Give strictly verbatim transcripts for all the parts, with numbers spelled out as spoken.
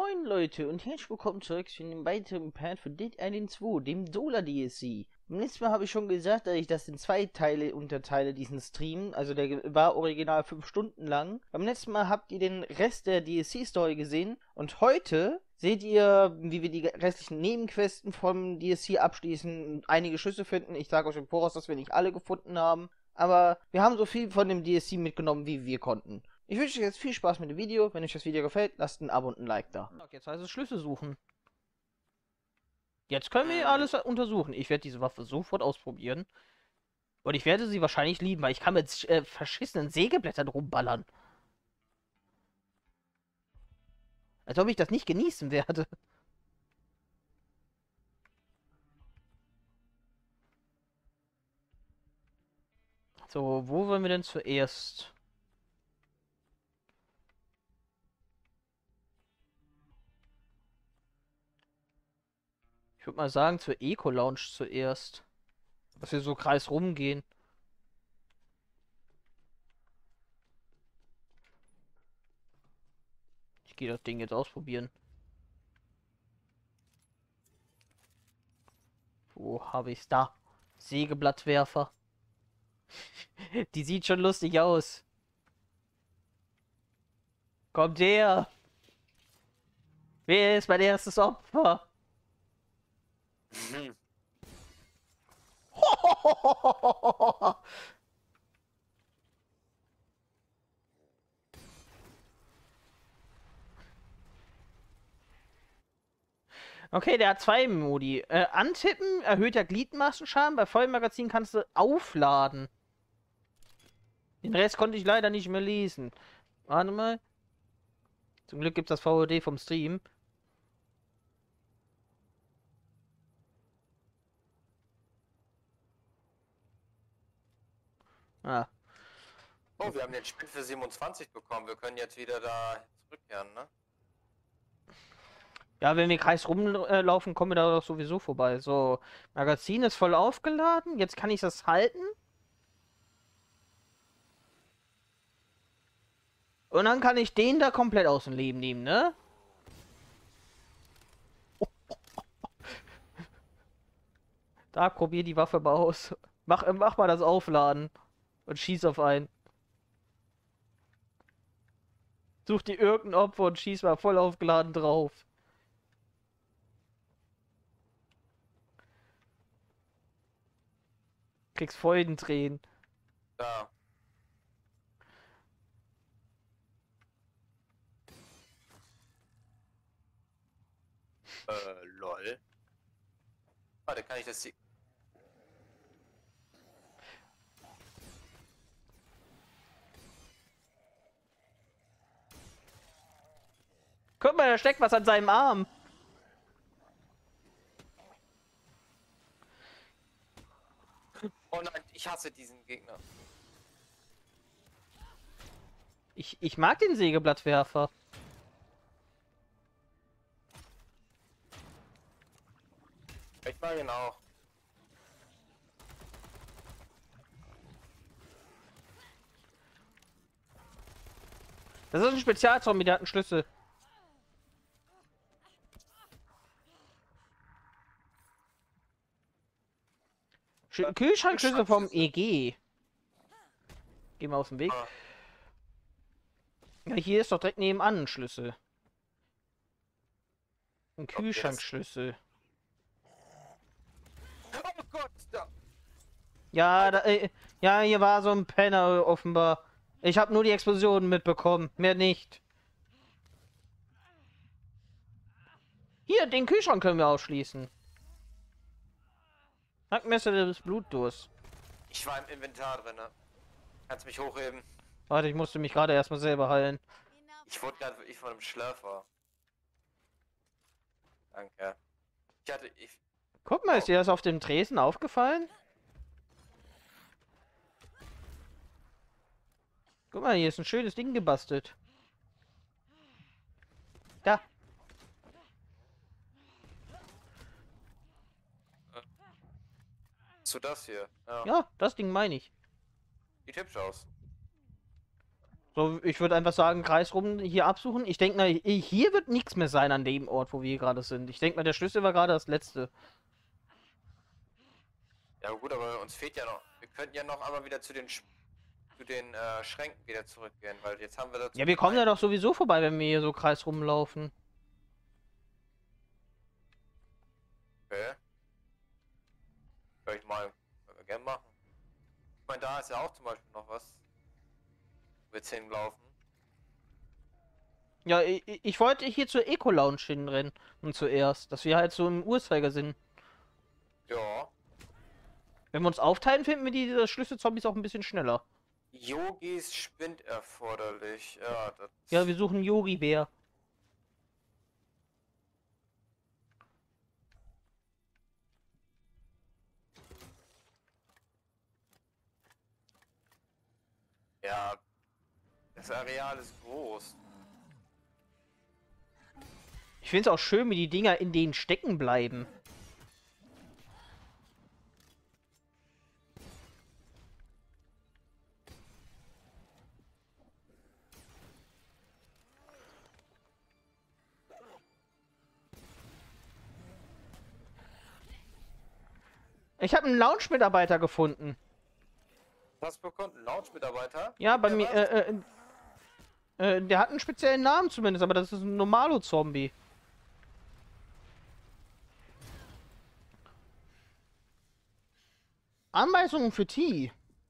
Moin Leute und herzlich willkommen zurück zu einem weiteren Part von Dead Island zwei, dem Solar D L C. Beim letzten Mal habe ich schon gesagt, dass ich das in zwei Teile unterteile, diesen Stream. Also der war original fünf Stunden lang. Beim letzten Mal habt ihr den Rest der D L C-Story gesehen. Und heute seht ihr, wie wir die restlichen Nebenquesten vom D L C abschließen und einige Schlüsse finden. Ich sage euch im Voraus, dass wir nicht alle gefunden haben. Aber wir haben so viel von dem D L C mitgenommen, wie wir konnten. Ich wünsche euch jetzt viel Spaß mit dem Video. Wenn euch das Video gefällt, lasst ein Abo und ein Like da. Jetzt heißt es Schlüssel suchen. Jetzt können wir alles untersuchen. Ich werde diese Waffe sofort ausprobieren. Und ich werde sie wahrscheinlich lieben, weil ich kann mit äh, verschissenen Sägeblättern rumballern. Als ob ich das nicht genießen werde. So, wo wollen wir denn zuerst? Ich würde mal sagen, zur Eco-Lounge zuerst. Dass wir so kreisrum gehen. Ich gehe das Ding jetzt ausprobieren. Wo habe ich's da? Sägeblattwerfer. Die sieht schon lustig aus. Kommt her! Wer ist mein erstes Opfer? Mhm. Okay, der hat zwei Modi. Äh, antippen erhöht der Gliedmaßenschaden. Bei Vollmagazin kannst du aufladen. Den Rest konnte ich leider nicht mehr lesen. Warte mal. Zum Glück gibt es das V O D vom Stream. Ah. Oh, wir haben den Spiel für siebenundzwanzig bekommen. Wir können jetzt wieder da zurückkehren, ne? Ja, wenn wir Kreis rumlaufen, kommen wir da doch sowieso vorbei. So, Magazin ist voll aufgeladen. Jetzt kann ich das halten. Und dann kann ich den da komplett aus dem Leben nehmen, ne? Da, probier die Waffe mal aus. Mach, mach mal das Aufladen. Und schieß auf einen. Such dir irgendein Opfer und schieß mal voll aufgeladen drauf. Kriegst Freudentränen. Da. Äh, lol. Warte, kann ich das sie... Guck mal, da steckt was an seinem Arm. Oh nein, ich hasse diesen Gegner. Ich, ich mag den Sägeblattwerfer. Ich mag ihn auch. Das ist ein Spezialzombie, der hat einen Schlüssel. Sch Kühlschrankschlüssel vom E G. Geh mal aus dem Weg. Ah. Ja, hier ist doch direkt nebenan ein Schlüssel. Ein Kühlschrankschlüssel. Oh Gott, da. Ja, da, äh, ja, hier war so ein Penner offenbar. Ich habe nur die Explosionen mitbekommen, mehr nicht. Hier, den Kühlschrank können wir ausschließen. Hackmesser des Blutdurst. Ich war im Inventar drin, ne? Kannst mich hochheben? Warte, ich musste mich gerade erstmal selber heilen. Ich wurde gerade wirklich von einem Schlürfer. Danke. Ich hatte... Ich... Guck mal, ist dir das auf dem Tresen aufgefallen? Guck mal, hier ist ein schönes Ding gebastelt. Da. So das hier. Ja. Ja, das Ding meine ich. Sieht hübsch aus. So, ich würde einfach sagen, Kreis rum hier absuchen. Ich denke mal, hier wird nichts mehr sein an dem Ort, wo wir gerade sind. Ich denke mal, der Schlüssel war gerade das letzte. Ja gut, aber uns fehlt ja noch. Wir könnten ja noch einmal wieder zu den Sch zu den äh, Schränken wieder zurückgehen, weil jetzt haben wir da Ja, zum wir kommen ja einen. doch sowieso vorbei, wenn wir hier so Kreis rumlaufen. Okay. Kann ich mal können wir gerne machen. Ich meine, da ist ja auch zum Beispiel noch was. Wo wir jetzt hinlaufen. Ja, ich, ich wollte hier zur Eco-Lounge hinrennen. Und zuerst, dass wir halt so im Uhrzeigersinn. Ja. Wenn wir uns aufteilen, finden wir diese Schlüsselzombies auch ein bisschen schneller. Yogis Spind erforderlich. Ja, das. Ja, wir suchen Yogi-Bär. Ja, das Areal ist groß. Ich finde es auch schön, wie die Dinger in denen stecken bleiben. Ich habe einen Lounge-Mitarbeiter gefunden. Was bekommt ein Lounge-Mitarbeiter? Ja, bei Wer mir, war's? äh, äh, äh, der hat einen speziellen Namen zumindest, aber das ist ein Normalo-Zombie. Anweisungen für T.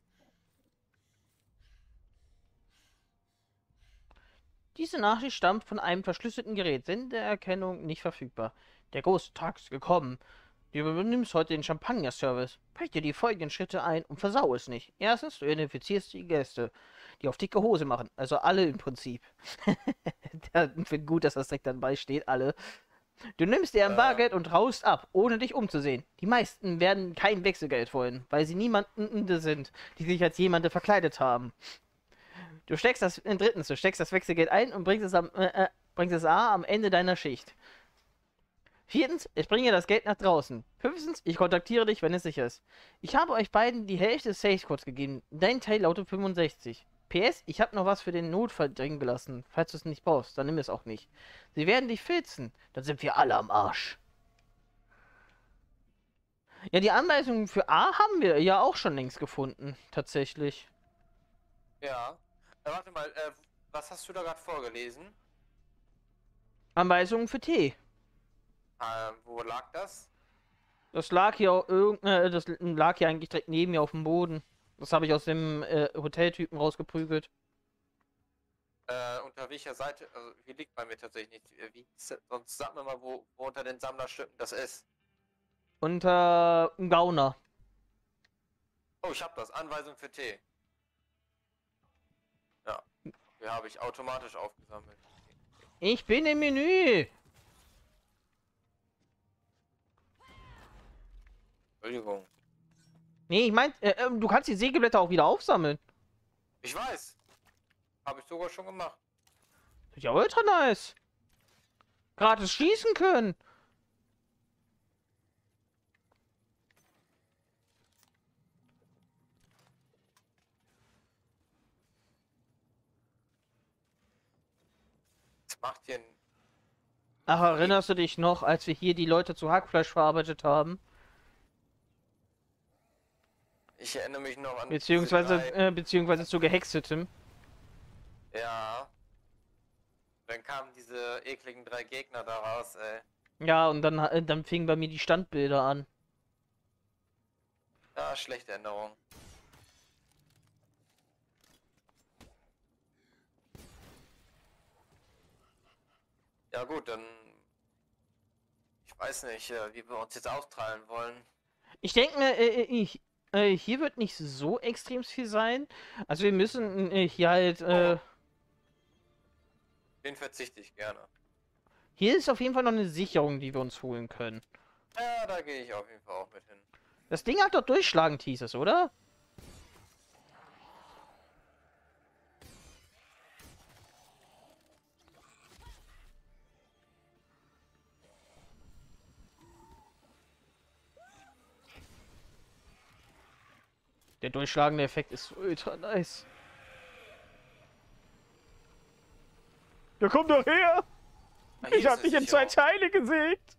Diese Nachricht stammt von einem verschlüsselten Gerät. Sendeerkennung nicht verfügbar. Der große Tag ist gekommen. Du übernimmst heute den Champagner-Service. Brech dir die folgenden Schritte ein und versau es nicht. Erstens, du identifizierst die Gäste, die auf dicke Hose machen. Also alle im Prinzip. Ich finde gut, dass das direkt dabei steht, alle. Du nimmst dir ein Äh, Bargeld und haust ab, ohne dich umzusehen. Die meisten werden kein Wechselgeld wollen, weil sie niemanden sind, die sich als jemanden verkleidet haben. Du steckst das, äh, drittens, du steckst das Wechselgeld ein und bringst es am, äh, äh, bringst es A am Ende deiner Schicht. Viertens, ich bringe das Geld nach draußen. Fünftens, ich kontaktiere dich, wenn es sicher ist. Ich habe euch beiden die Hälfte des Safe-Codes gegeben. Dein Teil lautet fünfundsechzig. P S, ich habe noch was für den Notfall drin gelassen. Falls du es nicht brauchst, dann nimm es auch nicht. Sie werden dich filzen. Dann sind wir alle am Arsch. Ja, die Anweisungen für A haben wir ja auch schon längst gefunden. Tatsächlich. ja. Äh, warte mal, äh, was hast du da gerade vorgelesen? Anweisungen für T. Ähm, wo lag das? Das lag hier auch irgend, äh, das lag hier eigentlich direkt neben mir auf dem Boden. Das habe ich aus dem äh, Hoteltypen rausgeprügelt. Äh, unter welcher Seite? Also, hier liegt bei mir tatsächlich nichts. Äh, Wie, sonst sag mir mal, wo, wo unter den Sammlerstücken das ist. Unter äh, Gauner. Oh, ich hab das. Anweisung für T. Ja. Die habe ich automatisch aufgesammelt. Ich bin im Menü. Entschuldigung. Nee, ich mein, äh, äh, du kannst die Sägeblätter auch wieder aufsammeln. Ich weiß. Habe ich sogar schon gemacht. Das ist ja ultra nice. Gratis schießen können. Das macht hier ein... Ach, erinnerst du dich noch, als wir hier die Leute zu Hackfleisch verarbeitet haben? Ich erinnere mich noch an... diese Beziehungsweise, drei- äh, beziehungsweise zu Gehexetem. Ja. Dann kamen diese ekligen drei Gegner daraus, ey. Ja, und dann, äh, dann fingen bei mir die Standbilder an. Ja, schlechte Erinnerung. Ja gut, dann... Ich weiß nicht, äh, wie wir uns jetzt aufteilen wollen. Ich denke mir, äh, äh, ich, äh, hier wird nicht so extrem viel sein. Also wir müssen äh, hier halt, äh, Oh. Den verzichte ich gerne. hier ist auf jeden Fall noch eine Sicherung, die wir uns holen können. Ja, da gehe ich auf jeden Fall auch mit hin. Das Ding hat doch durchschlagend, hieß es, oder? Der durchschlagende Effekt ist ultra nice. Ja, komm doch her! Ah, hier Ich ist hab eine dich in zwei Sicherung. Teile gesägt!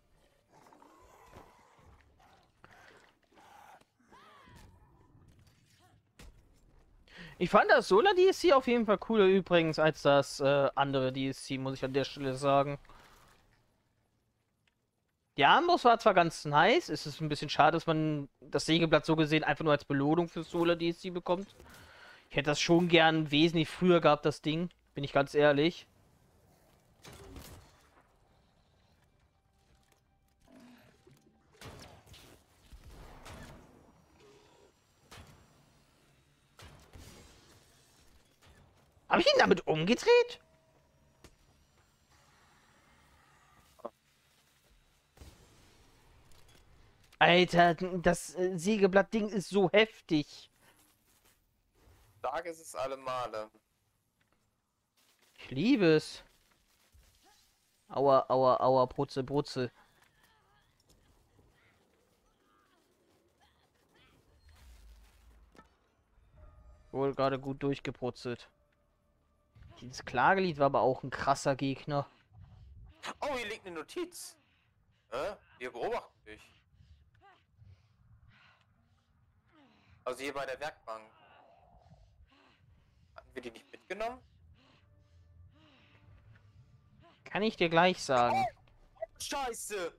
Ich fand das Solar D L C auf jeden Fall cooler übrigens als das äh, andere D L C, muss ich an der Stelle sagen. Die Armbrust war zwar ganz nice, es ist ein bisschen schade, dass man das Sägeblatt so gesehen einfach nur als Belohnung für Solar D L C bekommt. Ich hätte das schon gern wesentlich früher gehabt, das Ding, bin ich ganz ehrlich. Habe ich ihn damit umgedreht? Alter, das äh, Sägeblatt-Ding ist so heftig. Stark ist es alle Male. Ich liebe es. Aua, aua, aua, Brutze, Brutze. Wohl gerade gut durchgebrutzelt. Dieses Klagelied war aber auch ein krasser Gegner. Oh, hier liegt eine Notiz. Hä? Wir beobachten dich. Also hier bei der Werkbank. Hatten wir die nicht mitgenommen? Kann ich dir gleich sagen. Scheiße!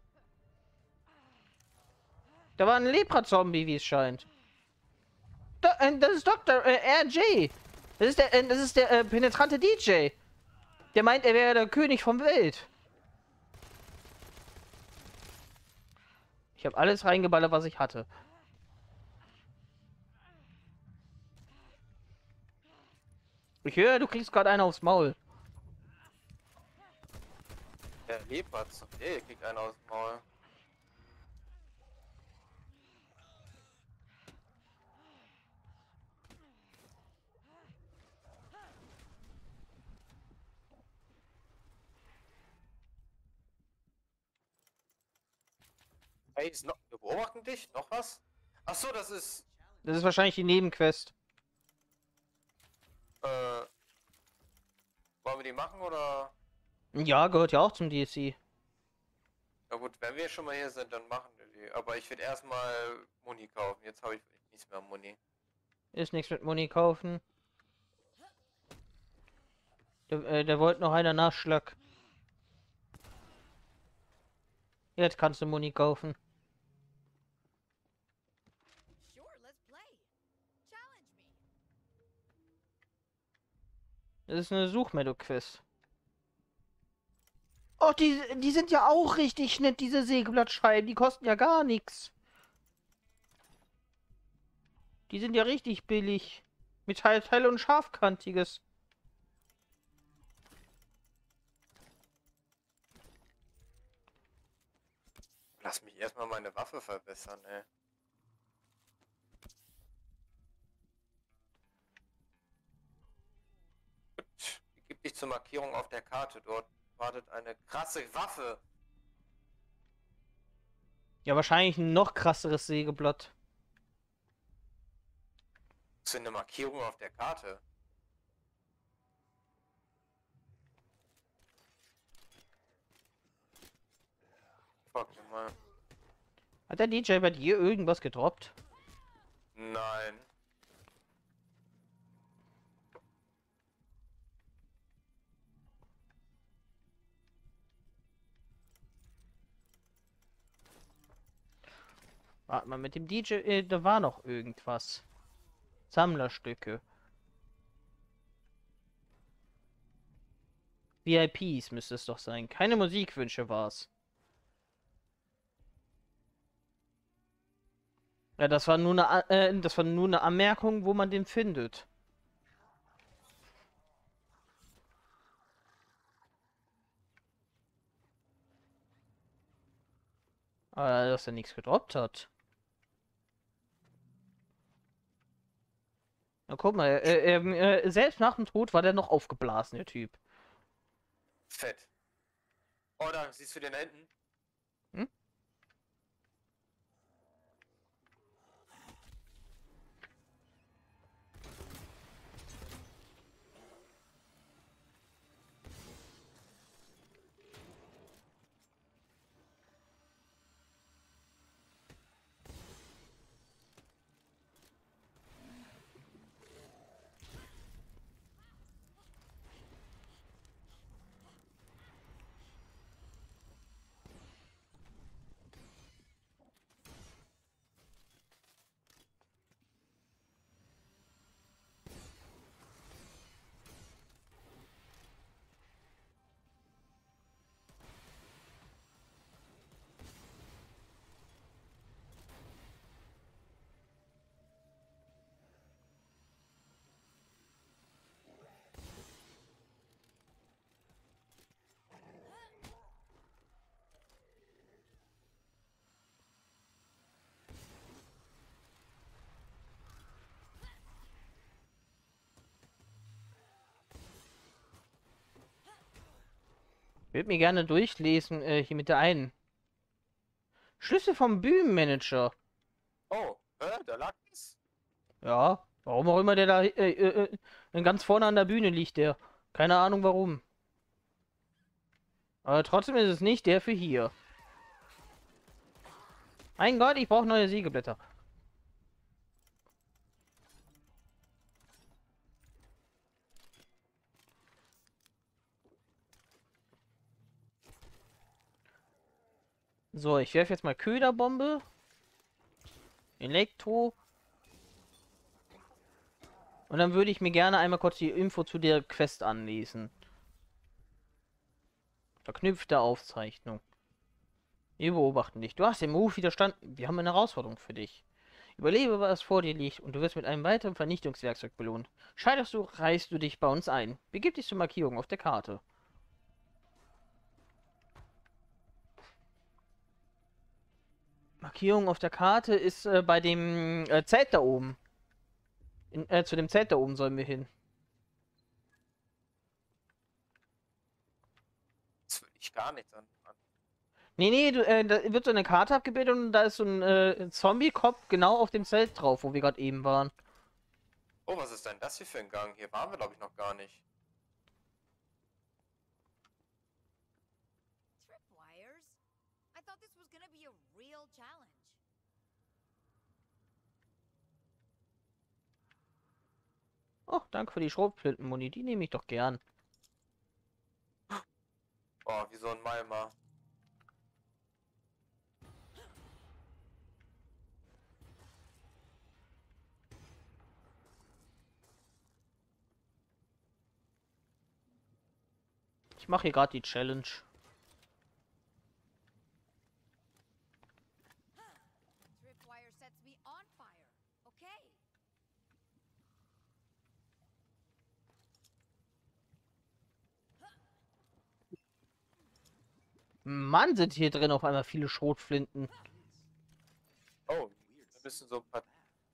Da war ein Lepra-Zombie, wie es scheint. Da, äh, das ist Doktor äh, R J. Das ist der, äh, das ist der äh, penetrante D J. Der meint, er wäre der König vom Welt. Ich habe alles reingeballert, was ich hatte. Ich höre, du kriegst gerade einen aufs Maul. Der Leopard. Ey, kriegt einer aus dem Maul. Hey, ist noch, wir beobachten dich? Noch was? Ach so, das ist. Das ist wahrscheinlich die Nebenquest. Äh, wollen wir die machen oder? Ja, gehört ja auch zum D L C. Na gut, wenn wir schon mal hier sind, dann machen wir die. Aber ich würde erstmal Muni kaufen. Jetzt habe ich nichts mehr Muni. Ist nichts mit Muni kaufen. Der, äh, der wollte noch einer Nachschlag. Jetzt kannst du Muni kaufen. Sure, let's play. Challenge me. Das ist eine Suchmeldung-Quest. Oh, die, die sind ja auch richtig nett, diese Sägeblattscheiben. Die kosten ja gar nichts. Die sind ja richtig billig. Metallteil und scharfkantiges. Lass mich erstmal meine Waffe verbessern, ey. Gut, gib dich zur Markierung auf der Karte. Dort wartet eine krasse Waffe. Ja, wahrscheinlich ein noch krasseres Sägeblatt. Was für eine Markierung auf der Karte? Fuck mal. Hat der D J bei dir irgendwas gedroppt? Nein. Warte mal, mit dem D J, äh, da war noch irgendwas. Sammlerstücke. V I Ps müsste es doch sein. Keine Musikwünsche war's. Ja, das war nur eine, A- äh, das war nur eine Anmerkung, wo man den findet. Aber dass er nichts gedroppt hat. Na guck mal, äh, ähm, äh, selbst nach dem Tod war der noch aufgeblasen, der Typ. Fett. Oh, da siehst du den da hinten? Hm? Ich würde mir gerne durchlesen, äh, hier mit der einen. Schlüssel vom Bühnenmanager. Oh, hä? Da lag es? Ja, warum auch immer der da äh, äh, äh, ganz vorne an der Bühne liegt, der. Keine Ahnung warum. Aber trotzdem ist es nicht der für hier. Mein Gott, ich brauche neue Siegeblätter. So, ich werfe jetzt mal Köderbombe. Elektro. Und dann würde ich mir gerne einmal kurz die Info zu der Quest anlesen. Verknüpfte Aufzeichnung. Wir beobachten dich. Du hast dem Ruf widerstanden. Wir haben eine Herausforderung für dich. Überlebe, was vor dir liegt, und du wirst mit einem weiteren Vernichtungswerkzeug belohnt. Scheiterst du, reißt du dich bei uns ein. Begib dich zur Markierung auf der Karte. Markierung auf der Karte ist äh, bei dem äh, Zelt da oben. In, äh, zu dem Zelt da oben sollen wir hin. Das will ich gar nicht an. an- Nee, nee, du, äh, da wird so eine Karte abgebildet und da ist so ein äh, Zombie-Kopf genau auf dem Zelt drauf, wo wir gerade eben waren. Oh, was ist denn das hier für ein Gang? Hier waren wir, glaube ich, noch gar nicht. Tripwires? I thought this was gonna be a real challenge. Oh, danke für die Schrotflintenmuni, die nehme ich doch gern. Oh, wie so ein Malmer. Ich mache hier gerade die Challenge. Tripwire sets me on fire. Okay. Mann, sind hier drin auf einmal viele Schrotflinten. Oh, wir müssen so ein paar...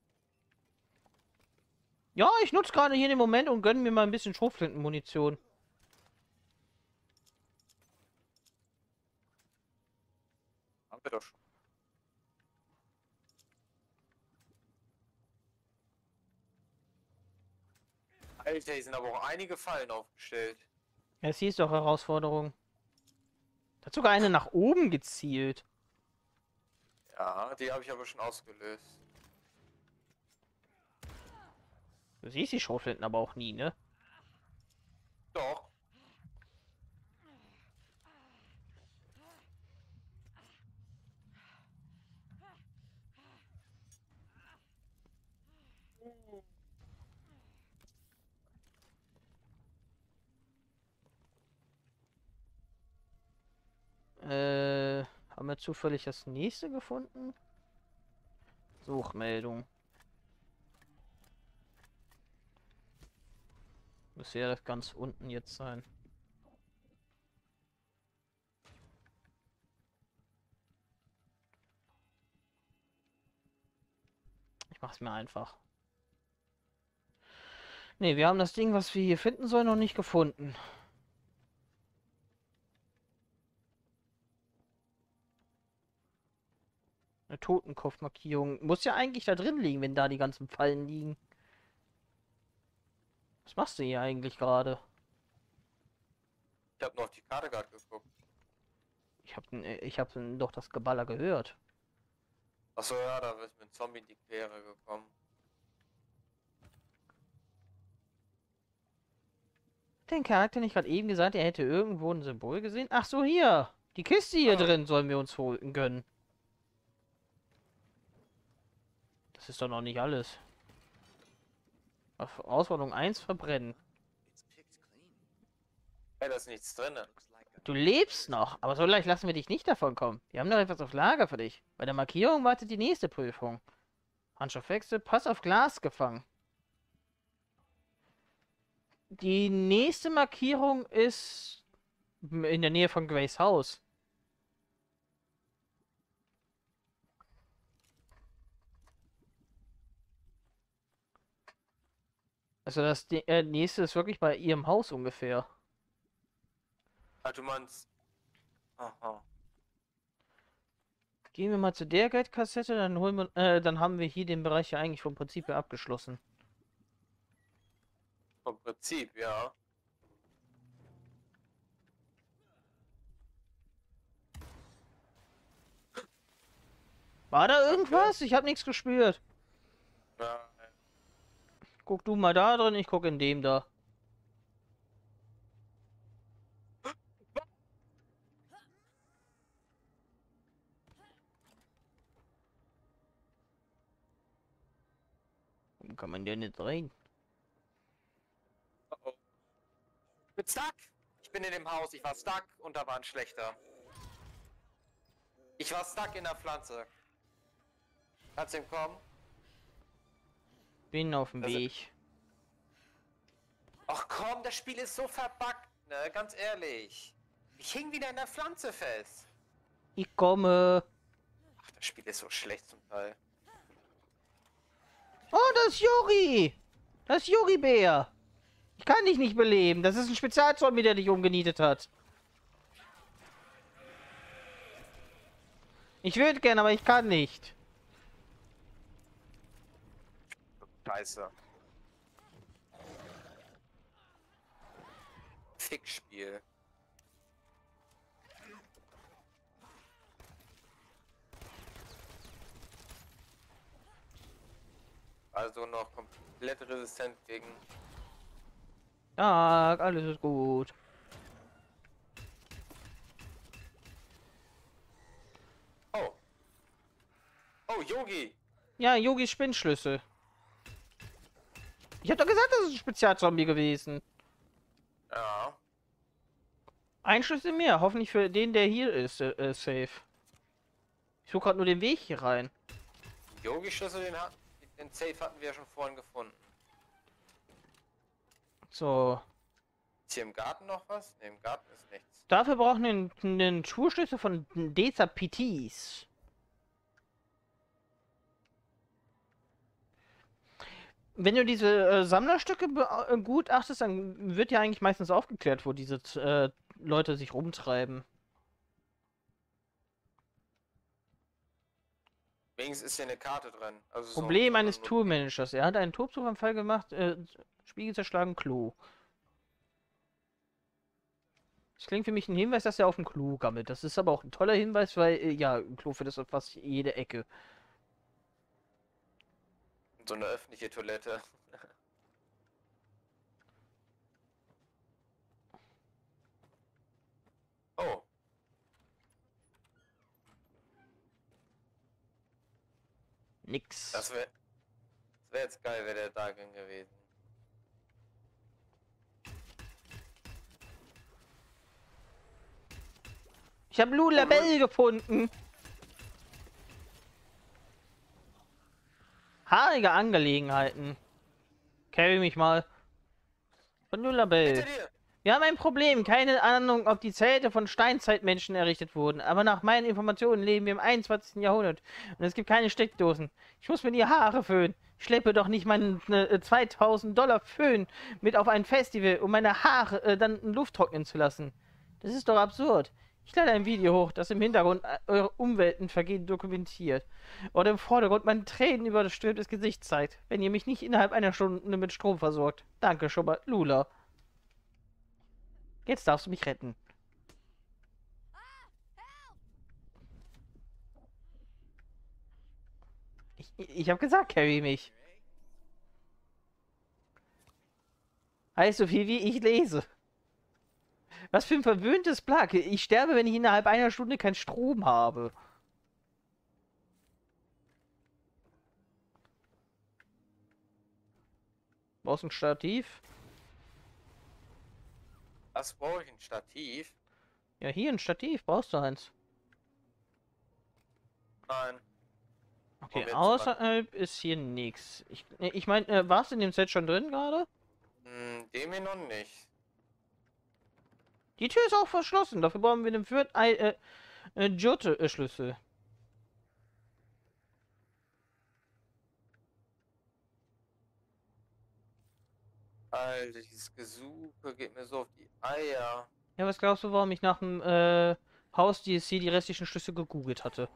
Ja, ich nutze gerade hier den Moment und gönne mir mal ein bisschen Schrotflintenmunition. Haben wir doch schon. Alter, hier sind aber auch einige Fallen aufgestellt. Ja, es hieß doch Herausforderung. Da hat sogar eine nach oben gezielt. Ja, die habe ich aber schon ausgelöst. Du siehst die Schrotflinten aber auch nie, ne? Doch. Äh, haben wir zufällig das nächste gefunden? Suchmeldung. Müsste ja das ganz unten jetzt sein. Ich mach's mir einfach. Ne, wir haben das Ding, was wir hier finden sollen, noch nicht gefunden. Eine Totenkopfmarkierung. Muss ja eigentlich da drin liegen, wenn da die ganzen Fallen liegen. Was machst du hier eigentlich gerade? Ich habe nur auf die Karte gerade geguckt. Ich hab, ich hab doch das Geballer gehört. Achso, ja, da ist mir ein Zombie in die Quere gekommen. Den Charakter nicht gerade eben gesagt, er hätte irgendwo ein Symbol gesehen? Ach so, hier. Die Kiste hier Ah. drin sollen wir uns holen gönnen. Das ist doch noch nicht alles. Auf Herausforderung eins verbrennen. Ey, da ist nichts drin. Du lebst noch, aber so leicht lassen wir dich nicht davon kommen. Wir haben noch etwas auf Lager für dich. Bei der Markierung wartet die nächste Prüfung. Handschuhwechsel, Pass auf Glas gefangen. Die nächste Markierung ist in der Nähe von Grace Haus. Also das äh, nächste ist wirklich bei ihrem Haus ungefähr. Ah, du meinst. Aha. Gehen wir mal zu der Guide-Kassette, dann holen wir, äh, dann haben wir hier den Bereich ja eigentlich vom Prinzip her abgeschlossen. Vom Prinzip, ja. War da Danke. irgendwas? Ich habe nichts gespürt. Nein. Guck du mal da drin, ich guck in dem da. Warum kann man denn nicht rein? Oh oh. Ich bin stuck. Ich bin in dem Haus. Ich war stuck und da war ein schlechter. Ich war stuck in der Pflanze. Kannst du ihm kommen? Bin auf dem Also- Weg. Ach komm, das Spiel ist so verbuggt, ne? Ganz ehrlich. Ich hing wieder in der Pflanze fest. Ich komme. Ach, das Spiel ist so schlecht zum Teil. Oh, das ist Juri! Das ist Juri-Bär! Ich kann dich nicht beleben. Das ist ein Spezialzombie, der dich umgenietet hat. Ich würde gerne, aber ich kann nicht. Scheiße. Fickspiel. Also noch komplett resistent gegen. Tag, alles ist gut. Oh. Oh, Yogi. Ja, Yogis Spinnschlüssel. Ich hab doch gesagt, das ist ein Spezialzombie gewesen. Ja. Ein Schlüssel mehr. Hoffentlich für den, der hier ist, äh, äh, safe. Ich suche gerade nur den Weg hier rein. Yogi-Schlüssel, den, hat, den Safe hatten wir ja schon vorhin gefunden. So. Ist hier im Garten noch was? Ne, im Garten ist nichts. Dafür brauchen wir einen, einen Tourschlüssel von Deza P Ts. Wenn du diese äh, Sammlerstücke begutachtest, dann wird ja eigentlich meistens aufgeklärt, wo diese äh, Leute sich rumtreiben. Wenigstens ist hier eine Karte drin. Also so- Problem so eines eine Tourmanagers. Er hat einen Tobsuchanfall gemacht, äh, Spiegel zerschlagen, Klo. Das klingt für mich ein Hinweis, dass er auf dem Klo gammelt. Das ist aber auch ein toller Hinweis, weil, äh, ja, ein Klo findet auf fast jede Ecke. So eine öffentliche Toilette. Oh. Nix. Das wäre das wär jetzt geil, wäre der da drin gewesen. Ich habe Lou Labelle gefunden. Haarige Angelegenheiten. Carry mich mal. Von Lou Labelle. Hinter dir! Wir haben ein Problem. Keine Ahnung, ob die Zelte von Steinzeitmenschen errichtet wurden. Aber nach meinen Informationen leben wir im einundzwanzigsten Jahrhundert. Und es gibt keine Steckdosen. Ich muss mir die Haare föhnen. Ich schleppe doch nicht meinen äh, zweitausend Dollar Föhn mit auf ein Festival, um meine Haare äh, dann in Luft trocknen zu lassen. Das ist doch absurd. Ich lade ein Video hoch, das im Hintergrund äh, eure Umweltenvergehen dokumentiert. Oder im Vordergrund mein Tränen überströmtes Gesicht zeigt, wenn ihr mich nicht innerhalb einer Stunde mit Strom versorgt. Danke schon mal, Lula. Jetzt darfst du mich retten. Ich, ich habe gesagt, carry mich. Heißt so viel wie ich lese. Was für ein verwöhntes Plug. Ich sterbe, wenn ich innerhalb einer Stunde keinen Strom habe. Brauchst du ein Stativ? Was brauche ich? Ein Stativ? Ja, hier ein Stativ. Brauchst du eins? Nein. Okay, jetzt außerhalb ist hier nichts. Ich, ich meine, äh, warst du in dem Set schon drin gerade? Hm, dem hier noch nicht. Die Tür ist auch verschlossen. Dafür brauchen wir den vierten äh, äh, Jurte-Schlüssel. Alter, dieses Gesuche geht mir so auf die Eier. Ja, was glaubst du, warum ich nach dem äh, Haus-D L C die restlichen Schlüssel gegoogelt hatte?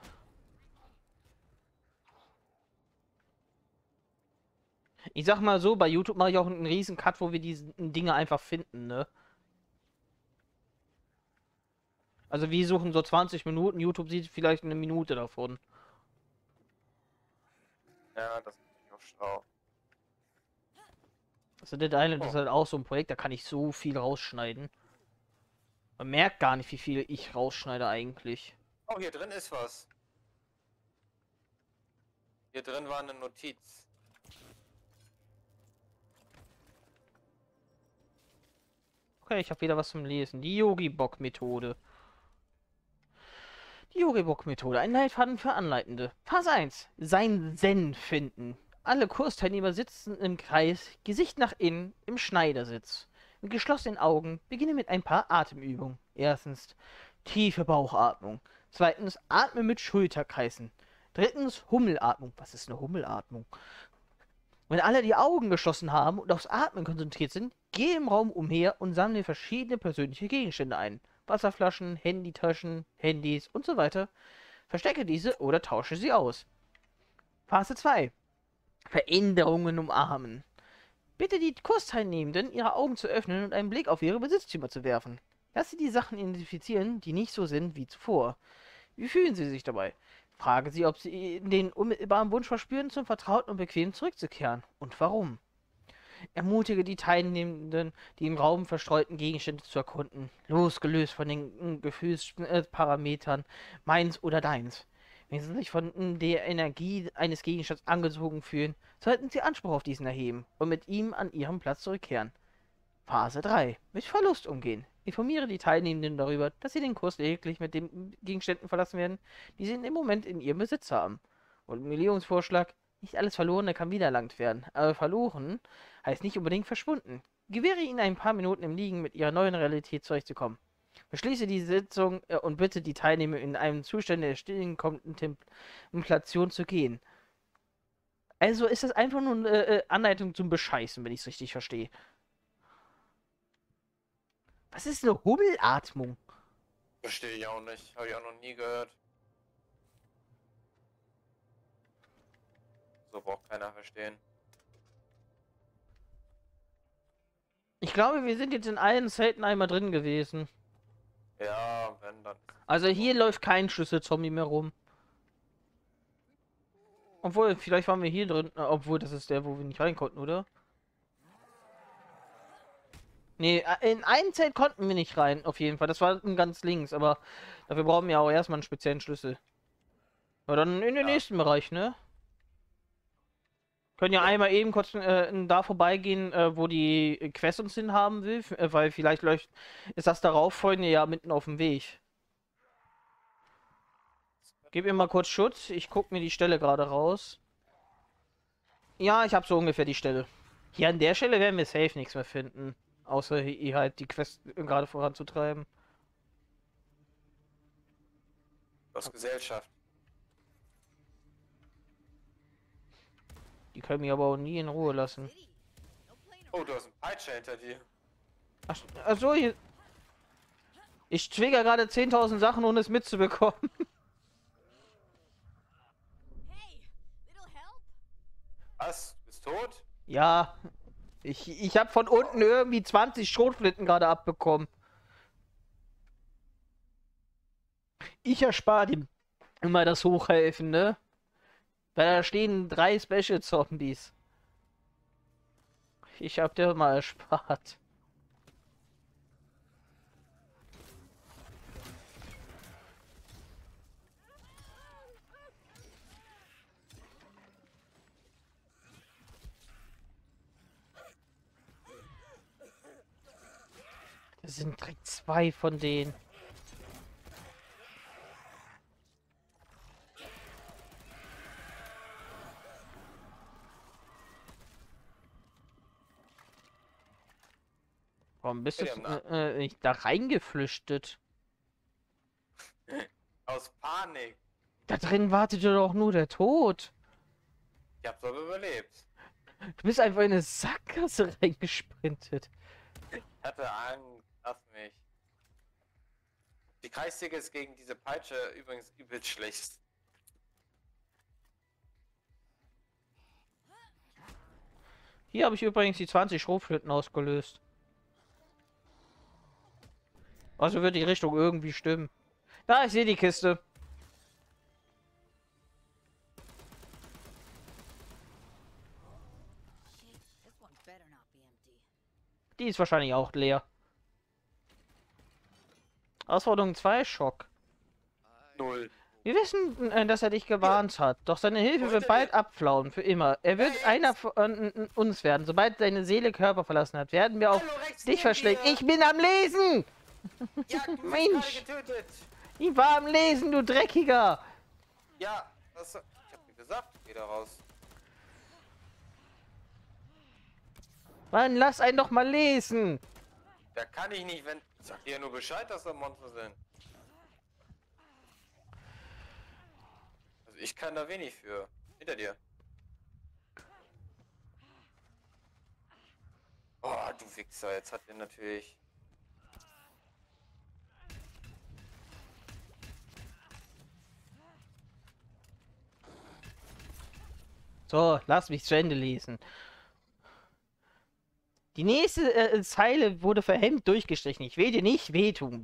Ich sag mal so, bei YouTube mache ich auch einen riesen Cut, wo wir diese Dinge einfach finden, ne? Also wir suchen so zwanzig Minuten, YouTube sieht vielleicht eine Minute davon. Ja, das ist natürlich auch schlau. Also Dead Island Oh. ist halt auch so ein Projekt, da kann ich so viel rausschneiden. Man merkt gar nicht, wie viel ich rausschneide eigentlich. Oh, hier drin ist was. Hier drin war eine Notiz. Okay, ich habe wieder was zum Lesen. Die Yogi-Bock-Methode. Die Yogi-Bock-Methode. Ein Leitfaden für Anleitende. Phase eins. Sein Zen finden. Alle Kursteilnehmer sitzen im Kreis, Gesicht nach innen, im Schneidersitz. Mit geschlossenen Augen beginne mit ein paar Atemübungen. Erstens, tiefe Bauchatmung. Zweitens, atme mit Schulterkreisen. Drittens, Hummelatmung. Was ist eine Hummelatmung? Wenn alle die Augen geschlossen haben und aufs Atmen konzentriert sind, geh im Raum umher und sammle verschiedene persönliche Gegenstände ein. Wasserflaschen, Handytaschen, Handys und so weiter. Verstecke diese oder tausche sie aus. Phase zwei. Veränderungen umarmen. Bitte die Kursteilnehmenden, ihre Augen zu öffnen und einen Blick auf ihre Besitztümer zu werfen. Lass sie die Sachen identifizieren, die nicht so sind wie zuvor. Wie fühlen sie sich dabei? Frage sie, ob sie den unmittelbaren Wunsch verspüren, zum Vertrauten und Bequem zurückzukehren. Und warum? Ermutige die Teilnehmenden, die im Raum verstreuten Gegenstände zu erkunden, losgelöst von den Gefühlsparametern meins oder deins. Wenn sie sich von der Energie eines Gegenstands angezogen fühlen, sollten sie Anspruch auf diesen erheben und mit ihm an ihren Platz zurückkehren. Phase drei. Mit Verlust umgehen. Informiere die Teilnehmenden darüber, dass sie den Kurs lediglich mit den Gegenständen verlassen werden, die sie im Moment in ihrem Besitz haben. Und Millionenvorschlag: Nicht alles Verlorene kann wiedererlangt werden, aber verloren heißt nicht unbedingt verschwunden. Gewähre ihnen ein paar Minuten im Liegen, mit ihrer neuen Realität zurechtzukommen. Beschließe die Sitzung äh, und bitte die Teilnehmer in einem Zustand der stillen Kontemplation zu gehen. Also ist das einfach nur eine äh, Anleitung zum Bescheißen, wenn ich es richtig verstehe. Was ist eine Hummelatmung? Verstehe ich auch nicht. Habe ich auch noch nie gehört. So braucht keiner verstehen. Ich glaube, wir sind jetzt in allen Zelten einmal drin gewesen. Ja, wenn dann. Also hier läuft kein Schlüsselzombie mehr rum. Obwohl, vielleicht waren wir hier drin. äh, Obwohl, das ist der, wo wir nicht rein konnten, oder? Nee, äh, in ein Zelt konnten wir nicht rein, auf jeden Fall. Das war ganz links, aber dafür brauchen wir auch erstmal einen speziellen Schlüssel. Aber dann in den Ja. nächsten Bereich, ne? Können ja einmal eben kurz äh, da vorbeigehen, äh, wo die Quest uns hin haben will, f- äh, weil vielleicht läuft, ist das darauf folgende ja mitten auf dem Weg. Gib mir mal kurz Schutz, ich guck mir die Stelle gerade raus. Ja, ich habe so ungefähr die Stelle. Hier an der Stelle werden wir safe nichts mehr finden. Außer hier halt die Quest gerade voranzutreiben. Aus Gesellschaft. Die können mich aber auch nie in Ruhe lassen. City. No playing Oh, du hast einen Peitsche hinter dir. Ach, ach so, hier. Ich trigger gerade zehntausend Sachen, ohne es mitzubekommen. Hey, little help? Was? Du bist tot? Ja, ich, ich habe von unten irgendwie zwanzig Schrotflinten gerade abbekommen. Ich erspare dem immer das Hochhelfen, ne? Weil da stehen drei Special Zombies. Ich hab dir mal erspart. Das sind direkt zwei von denen. Warum bist du Ja, na. äh, nicht da reingeflüchtet? Aus Panik. Da drin wartete doch nur der Tod. Ich hab's aber überlebt. Du bist einfach in eine Sackgasse reingesprintet. Ich hatte Angst. Lass mich. Kreissäge ist gegen diese Peitsche übrigens übelst schlecht. Hier habe ich übrigens die zwanzig Schrotflinten ausgelöst. Also wird die Richtung irgendwie stimmen. Da, ich sehe die Kiste. Shit, this one better not be empty. Die ist wahrscheinlich auch leer. Herausforderung zwei, Schock. Null. Wir wissen, äh, dass er dich gewarnt hat. Doch seine Hilfe wird bald abflauen, für immer. Er wird einer von äh, uns werden. Sobald deine Seele Körper verlassen hat, werden wir auch Hallo, rechts dich neben verschlägen. dir. Ich bin am Lesen! Ja, du Mensch. bist gerade getötet. Ich war am Lesen, du Dreckiger! Ja, das, ich hab dir gesagt, geh da raus. Mann, lass einen doch mal lesen! Da kann ich nicht, wenn... Ich sag dir ja nur Bescheid, dass da Monster sind. Also ich kann da wenig für. Hinter dir. Oh, du Wichser, jetzt hat er natürlich... So, lass mich zu Ende lesen. Die nächste äh, Zeile wurde verhemmt durchgestrichen. Ich will dir nicht wehtun.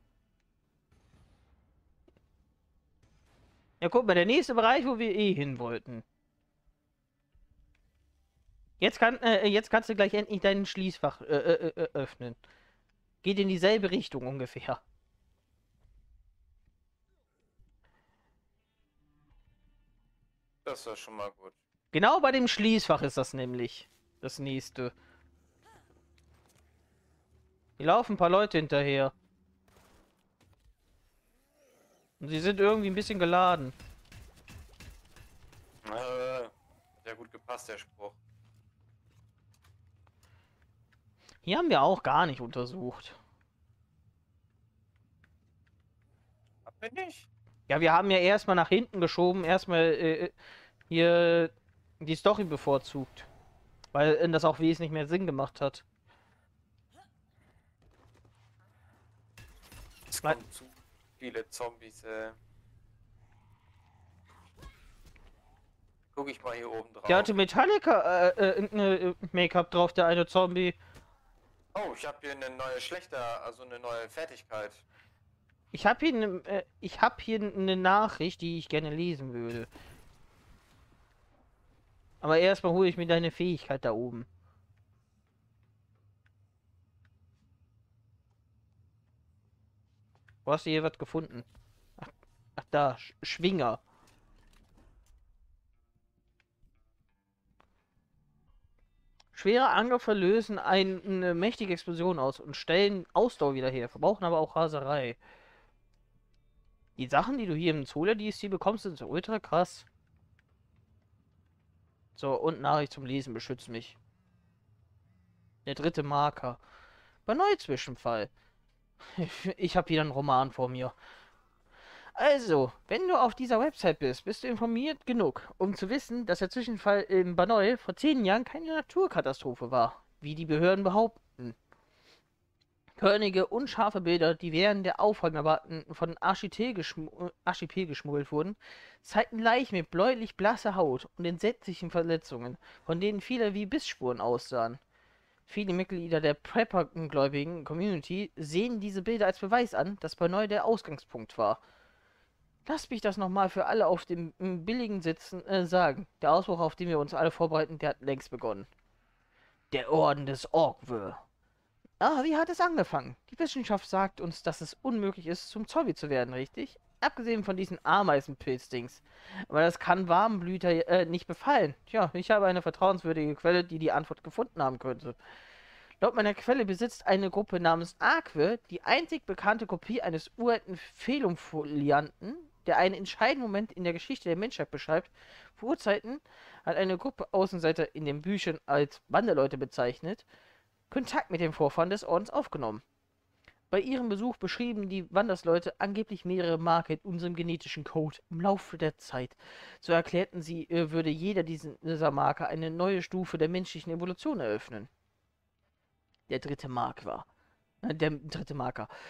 Ja, guck mal, der nächste Bereich, wo wir eh hin wollten. Jetzt, kann, äh, jetzt kannst du gleich endlich dein Schließfach äh, äh, äh, öffnen. Geht in dieselbe Richtung ungefähr. Das war schon mal gut. Genau bei dem Schließfach ist das nämlich. Das nächste. Hier laufen ein paar Leute hinterher. Und sie sind irgendwie ein bisschen geladen. Äh, hat ja gut gepasst, der Spruch. Hier haben wir auch gar nicht untersucht. Hab wir nicht? Ja, wir haben ja erstmal nach hinten geschoben, erstmal äh, hier die Story bevorzugt. Weil äh, das auch wesentlich mehr Sinn gemacht hat. Es Nein. kommen zu viele Zombies, äh. Guck ich mal hier oben drauf. Der hatte Metallica äh, äh, äh, Make-up drauf, der eine Zombie. Oh, ich habe hier eine neue schlechter, also eine neue Fertigkeit. Ich habe hier, ne, äh, ich hab hier eine Nachricht, die ich gerne lesen würde. Aber erstmal hole ich mir deine Fähigkeit da oben. Wo hast du hier was gefunden? Ach, ach da, Sch Schwinger. Schwere Angriffe lösen ein, eine mächtige Explosion aus und stellen Ausdauer wieder her, verbrauchen aber auch Raserei. Die Sachen, die du hier im Zola-D S C bekommst, sind so ultra krass. So, und Nachricht zum Lesen, beschützt mich. Der dritte Marker. Bei Neuzwischenfall. Ich habe wieder einen Roman vor mir. Also, wenn du auf dieser Website bist, bist du informiert genug, um zu wissen, dass der Zwischenfall in Banoi vor zehn Jahren keine Naturkatastrophe war, wie die Behörden behaupten. Körnige, unscharfe Bilder, die während der Auffangerabatten von Archipel, geschmu Archipel geschmuggelt wurden, zeigten Leichen mit bläulich blasser Haut und entsetzlichen Verletzungen, von denen viele wie Bissspuren aussahen. Viele Mitglieder der Prepper-gläubigen Community sehen diese Bilder als Beweis an, dass Banoi der Ausgangspunkt war. Lass mich das nochmal für alle auf dem m, billigen Sitzen äh, sagen. Der Ausbruch, auf den wir uns alle vorbereiten, der hat längst begonnen. Der Orden des Orgwür. Ah, wie hat es angefangen? Die Wissenschaft sagt uns, dass es unmöglich ist, zum Zombie zu werden, richtig? Abgesehen von diesen Ameisenpilzdings. Aber das kann Warmblüter äh, nicht befallen. Tja, ich habe eine vertrauenswürdige Quelle, die die Antwort gefunden haben könnte. Laut meiner Quelle besitzt eine Gruppe namens Aqua die einzig bekannte Kopie eines uralten Felumfolianten, der einen entscheidenden Moment in der Geschichte der Menschheit beschreibt. Vor Urzeiten hat eine Gruppe Außenseiter in den Büchern als Wanderleute bezeichnet, Kontakt mit dem Vorfahren des Ordens aufgenommen. Bei ihrem Besuch beschrieben die Wandersleute angeblich mehrere Marker in unserem genetischen Code im Laufe der Zeit. So erklärten sie, würde jeder dieser Marker eine neue Stufe der menschlichen Evolution eröffnen. Der dritte Mark war. Äh, der dritte Marker.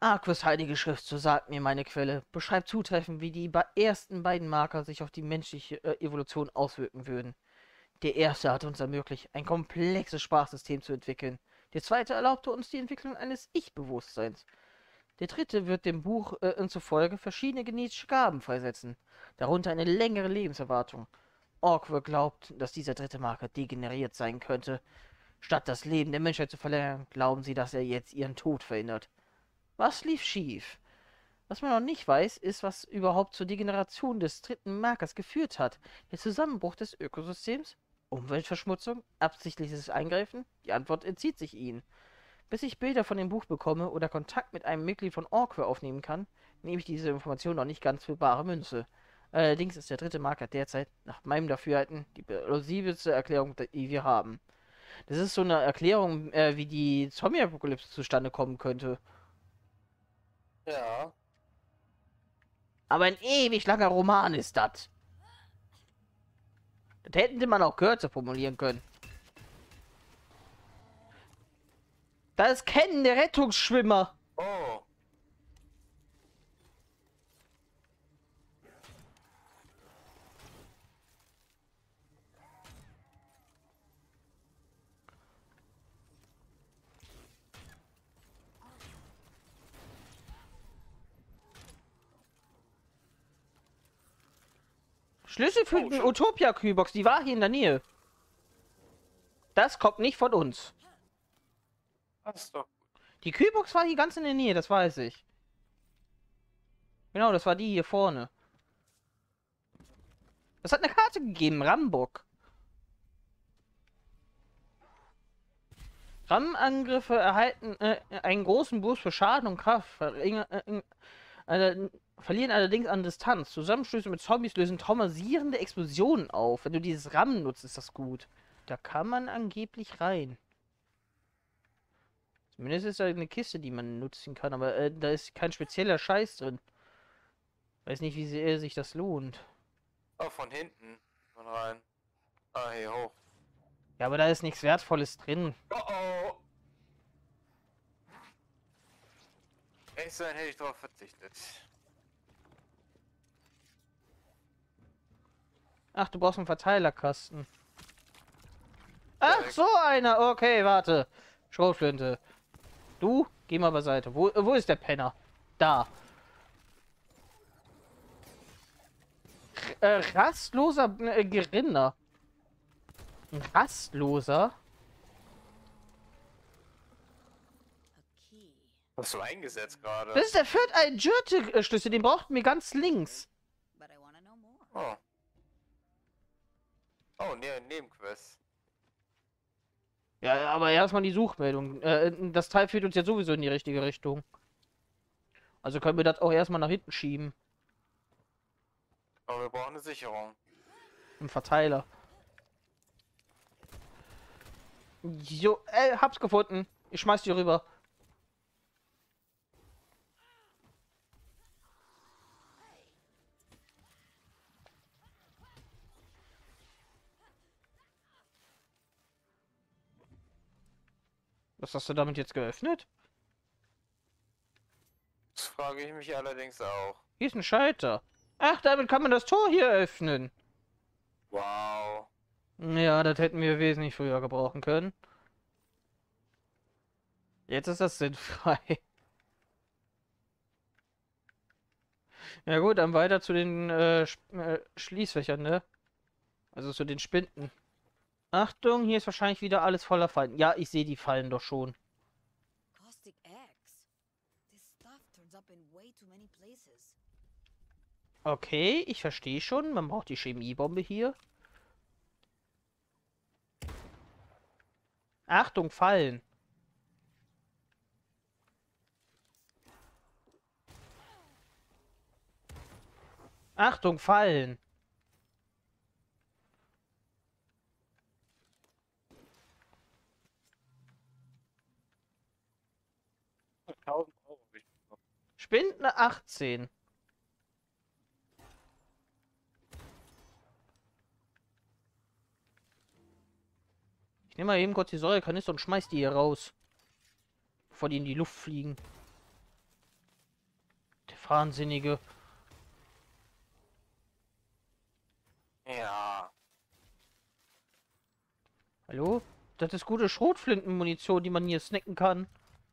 Arquus heilige Schrift, so sagt mir meine Quelle, beschreibt zutreffend, wie die be ersten beiden Marker sich auf die menschliche äh, Evolution auswirken würden. Der erste hat uns ermöglicht, ein komplexes Sprachsystem zu entwickeln. Der zweite erlaubte uns die Entwicklung eines Ich-Bewusstseins. Der dritte wird dem Buch äh, zufolge verschiedene genetische Gaben freisetzen, darunter eine längere Lebenserwartung. Orkwe glaubt, dass dieser dritte Marker degeneriert sein könnte. Statt das Leben der Menschheit zu verlängern, glauben sie, dass er jetzt ihren Tod verhindert. Was lief schief? Was man noch nicht weiß, ist, was überhaupt zur Degeneration des dritten Markers geführt hat. Der Zusammenbruch des Ökosystems? Umweltverschmutzung? Absichtliches Eingreifen? Die Antwort entzieht sich ihnen. Bis ich Bilder von dem Buch bekomme oder Kontakt mit einem Mitglied von Orkwe aufnehmen kann, nehme ich diese Information noch nicht ganz für bare Münze. Allerdings ist der dritte Marker derzeit, nach meinem Dafürhalten, die plausibelste Erklärung, die wir haben. Das ist so eine Erklärung, äh, wie die Zombie-Apokalypse zustande kommen könnte. Ja. Aber ein ewig langer Roman ist das. Das hätten man auch kürzer formulieren können. Da ist Ken, der Rettungsschwimmer. Oh. Schlüssel für Oh, den shit. Utopia-Kühlbox, die war hier in der Nähe. Das kommt nicht von uns. Das ist doch gut. Die Kühlbox war hier ganz in der Nähe, das weiß ich. Genau, das war die hier vorne. Das hat eine Karte gegeben, Rambock. Rammangriffe erhalten äh, einen großen Boost für Schaden und Kraft, verringern, äh, äh, verlieren allerdings an Distanz. Zusammenstöße mit Zombies lösen traumatisierende Explosionen auf. Wenn du dieses Ram nutzt, ist das gut. Da kann man angeblich rein. Zumindest ist da eine Kiste, die man nutzen kann, aber äh, da ist kein spezieller Scheiß drin. Weiß nicht, wie sehr sich das lohnt. Oh, von hinten. Von rein. Ah, hier hoch. Ja, aber da ist nichts Wertvolles drin. Oh oh. Echt sein, hätte ich darauf verzichtet. Ach, du brauchst einen Verteilerkasten. Ach, so einer. Okay, warte. Schrotflinte. Du, geh mal beiseite. Wo, wo ist der Penner? Da. Äh, rastloser äh, Gerinder. Ein rastloser? A key. Hast du eingesetzt gerade? Das ist der vierte Algirte-Schlüssel. Den brauchten wir ganz links. But I want to know more. Oh. Oh, ne, Nebenquest. Ja, aber erstmal die Suchmeldung. Äh, das Teil führt uns ja sowieso in die richtige Richtung. Also können wir das auch erstmal nach hinten schieben. Aber wir brauchen eine Sicherung. Ein Verteiler. Jo, äh, hab's gefunden. Ich schmeiß die rüber. Was hast du damit jetzt geöffnet? Das frage ich mich allerdings auch. Hier ist ein Schalter. Ach, damit kann man das Tor hier öffnen. Wow. Ja, das hätten wir wesentlich früher gebrauchen können. Jetzt ist das sinnfrei. Ja gut, dann weiter zu den äh, Sch äh, Schließfächern, ne? Also zu den Spinden. Achtung, hier ist wahrscheinlich wieder alles voller Fallen. Ja, ich sehe die Fallen doch schon. Caustic eggs. This stuff turns up in way too many places. Okay, ich verstehe schon. Man braucht die Chemiebombe hier. Achtung, Fallen. Achtung, Fallen. tausend Euro hab ich bekommen. Spindner achtzehn. Ich nehme mal eben kurz die Säurekanister und schmeiß die hier raus. Bevor die in die Luft fliegen. Wahnsinnige. Ja. Hallo? Das ist gute Schrotflintenmunition, die man hier snacken kann.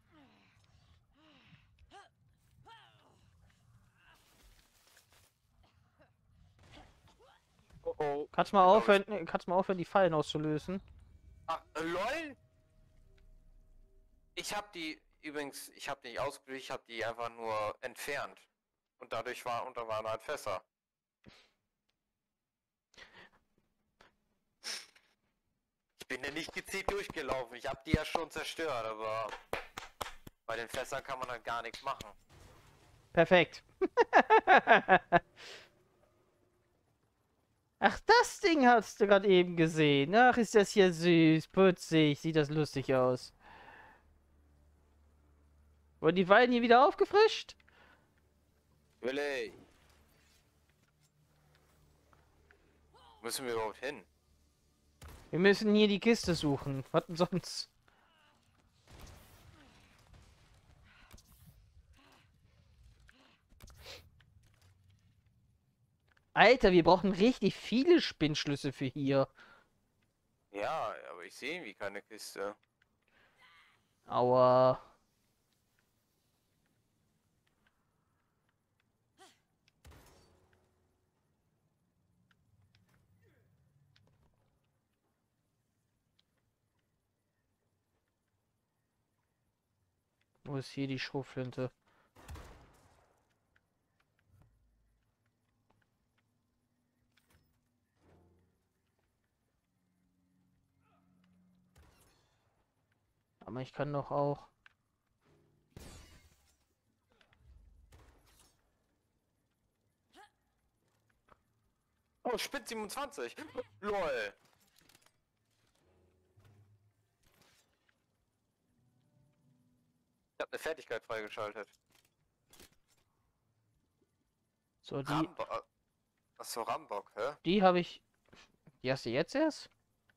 Oh oh. Kannst mal Glaub aufhören, nee, kannst mal aufhören, die Fallen auszulösen. Ach, äh, lol. Ich hab die, übrigens, ich hab die nicht ausgelöst, ich hab die einfach nur entfernt. Und dadurch war, und da waren halt Fässer. Ich bin ja nicht gezielt durchgelaufen, ich hab die ja schon zerstört, aber bei den Fässern kann man halt gar nichts machen. Perfekt. Ach, das Ding hast du gerade eben gesehen. Ach, ist das hier süß, putzig, sieht das lustig aus. Wurden die Weiden hier wieder aufgefrischt? Willi! Müssen wir überhaupt hin? Wir müssen hier die Kiste suchen. Was denn sonst? Alter, wir brauchen richtig viele Spinnschlüsse für hier. Ja, aber ich sehe irgendwie keine Kiste. Aua. Wo ist hier die Schrotflinte? Aber ich kann doch auch. Oh, Spitz siebenundzwanzig! LOL! Ich habe eine Fertigkeit freigeschaltet. So, die, Rambo Achso, Rambock, hä? die habe ich. Die hast du jetzt erst?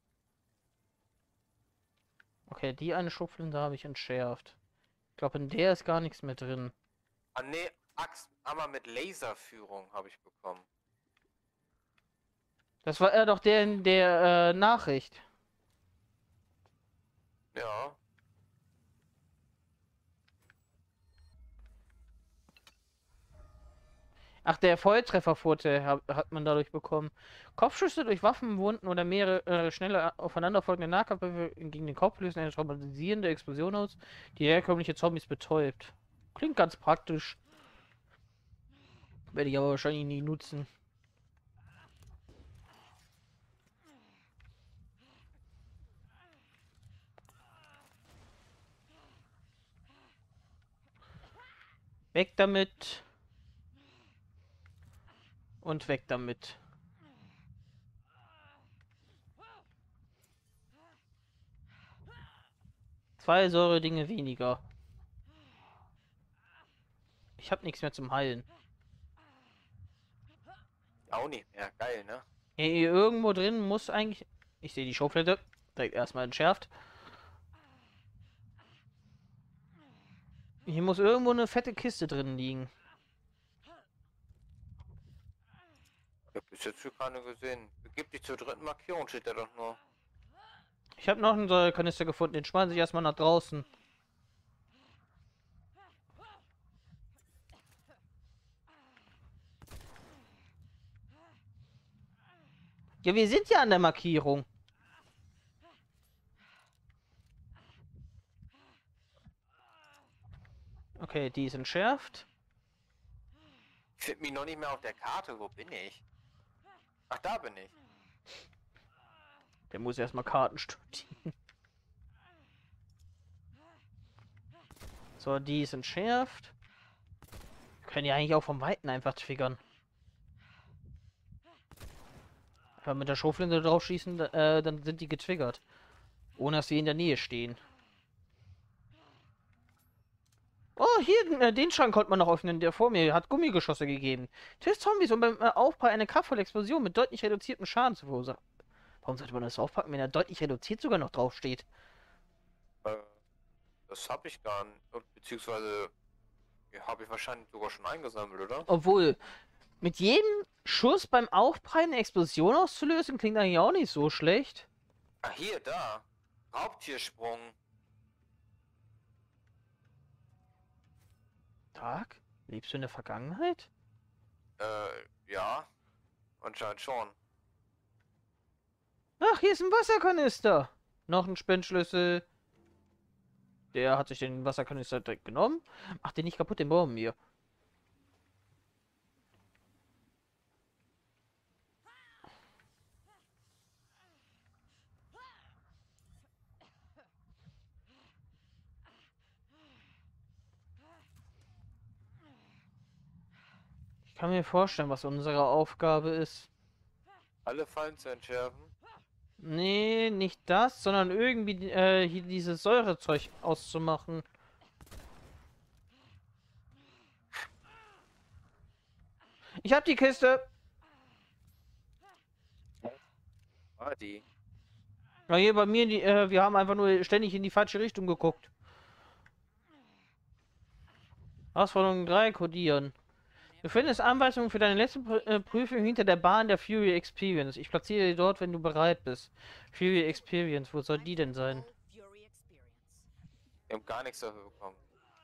Okay, die eine Schrotflinte habe ich entschärft. Ich glaube, in der ist gar nichts mehr drin. Ah ne, Axthammer mit Laserführung habe ich bekommen. Das war er doch der in der äh, Nachricht. Ja. Ach, der Volltrefferfurte hat, hat man dadurch bekommen. Kopfschüsse durch Waffenwunden oder mehrere äh, schnelle aufeinanderfolgende Nahkampfwürfe gegen den Kopf lösen eine traumatisierende Explosion aus, die herkömmliche Zombies betäubt. Klingt ganz praktisch. Werde ich aber wahrscheinlich nie nutzen. Weg damit. Und weg damit. Zwei Säure-Dinge weniger. Ich habe nichts mehr zum Heilen. Auch nicht mehr. Geil, ne? Hier irgendwo drin muss eigentlich... Ich sehe die Schrotflinte. Direkt erstmal entschärft. Hier muss irgendwo eine fette Kiste drin liegen. Ich hab bis jetzt hier keine gesehen. Begib dich zur dritten Markierung, steht da doch nur. Ich habe noch einen Säurekanister gefunden. Den schmeißen sich erstmal nach draußen. Ja, wir sind ja an der Markierung. Okay, die ist entschärft. Ich finde mich noch nicht mehr auf der Karte. Wo bin ich? Ach, da bin ich. Der muss erstmal Karten studieren. So, die ist entschärft. Wir können ja eigentlich auch vom Weiten einfach triggern. Einfach mit der Schrotflinte drauf schießen, äh, dann sind die getriggert. Ohne dass wir in der Nähe stehen. Oh, hier, äh, den Schrank konnte man noch öffnen, der vor mir hat Gummigeschosse gegeben. Test Zombies, um beim äh, Aufprall eine kraftvolle Explosion mit deutlich reduziertem Schaden zu verursachen. Warum sollte man das aufpacken, wenn er deutlich reduziert sogar noch draufsteht? Äh, das hab ich gar nicht. Beziehungsweise Ja, habe ich wahrscheinlich sogar schon eingesammelt, oder? Obwohl, mit jedem Schuss beim Aufprallen eine Explosion auszulösen, klingt eigentlich auch nicht so schlecht. Ah, hier, da. Raubtiersprung. Tag? Lebst du in der Vergangenheit? Äh, ja. Anscheinend schon. Ach, hier ist ein Wasserkanister. Noch ein Spendschlüssel. Der hat sich den Wasserkanister direkt genommen. Mach den nicht kaputt, den brauchen wir. Ich kann mir vorstellen, was unsere Aufgabe ist. Alle Fallen zu entschärfen. Nee, nicht das, sondern irgendwie äh, hier dieses Säurezeug auszumachen. Ich hab die Kiste. Ah, die. Ja, hier bei mir, die, äh, wir haben einfach nur ständig in die falsche Richtung geguckt. Herausforderung drei kodieren. Du findest Anweisungen für deine letzte Pr äh, Prüfung hinter der Bahn der Fury Experience. Ich platziere sie dort, wenn du bereit bist. Fury Experience, wo soll die denn sein? Wir haben gar nichts dafür bekommen.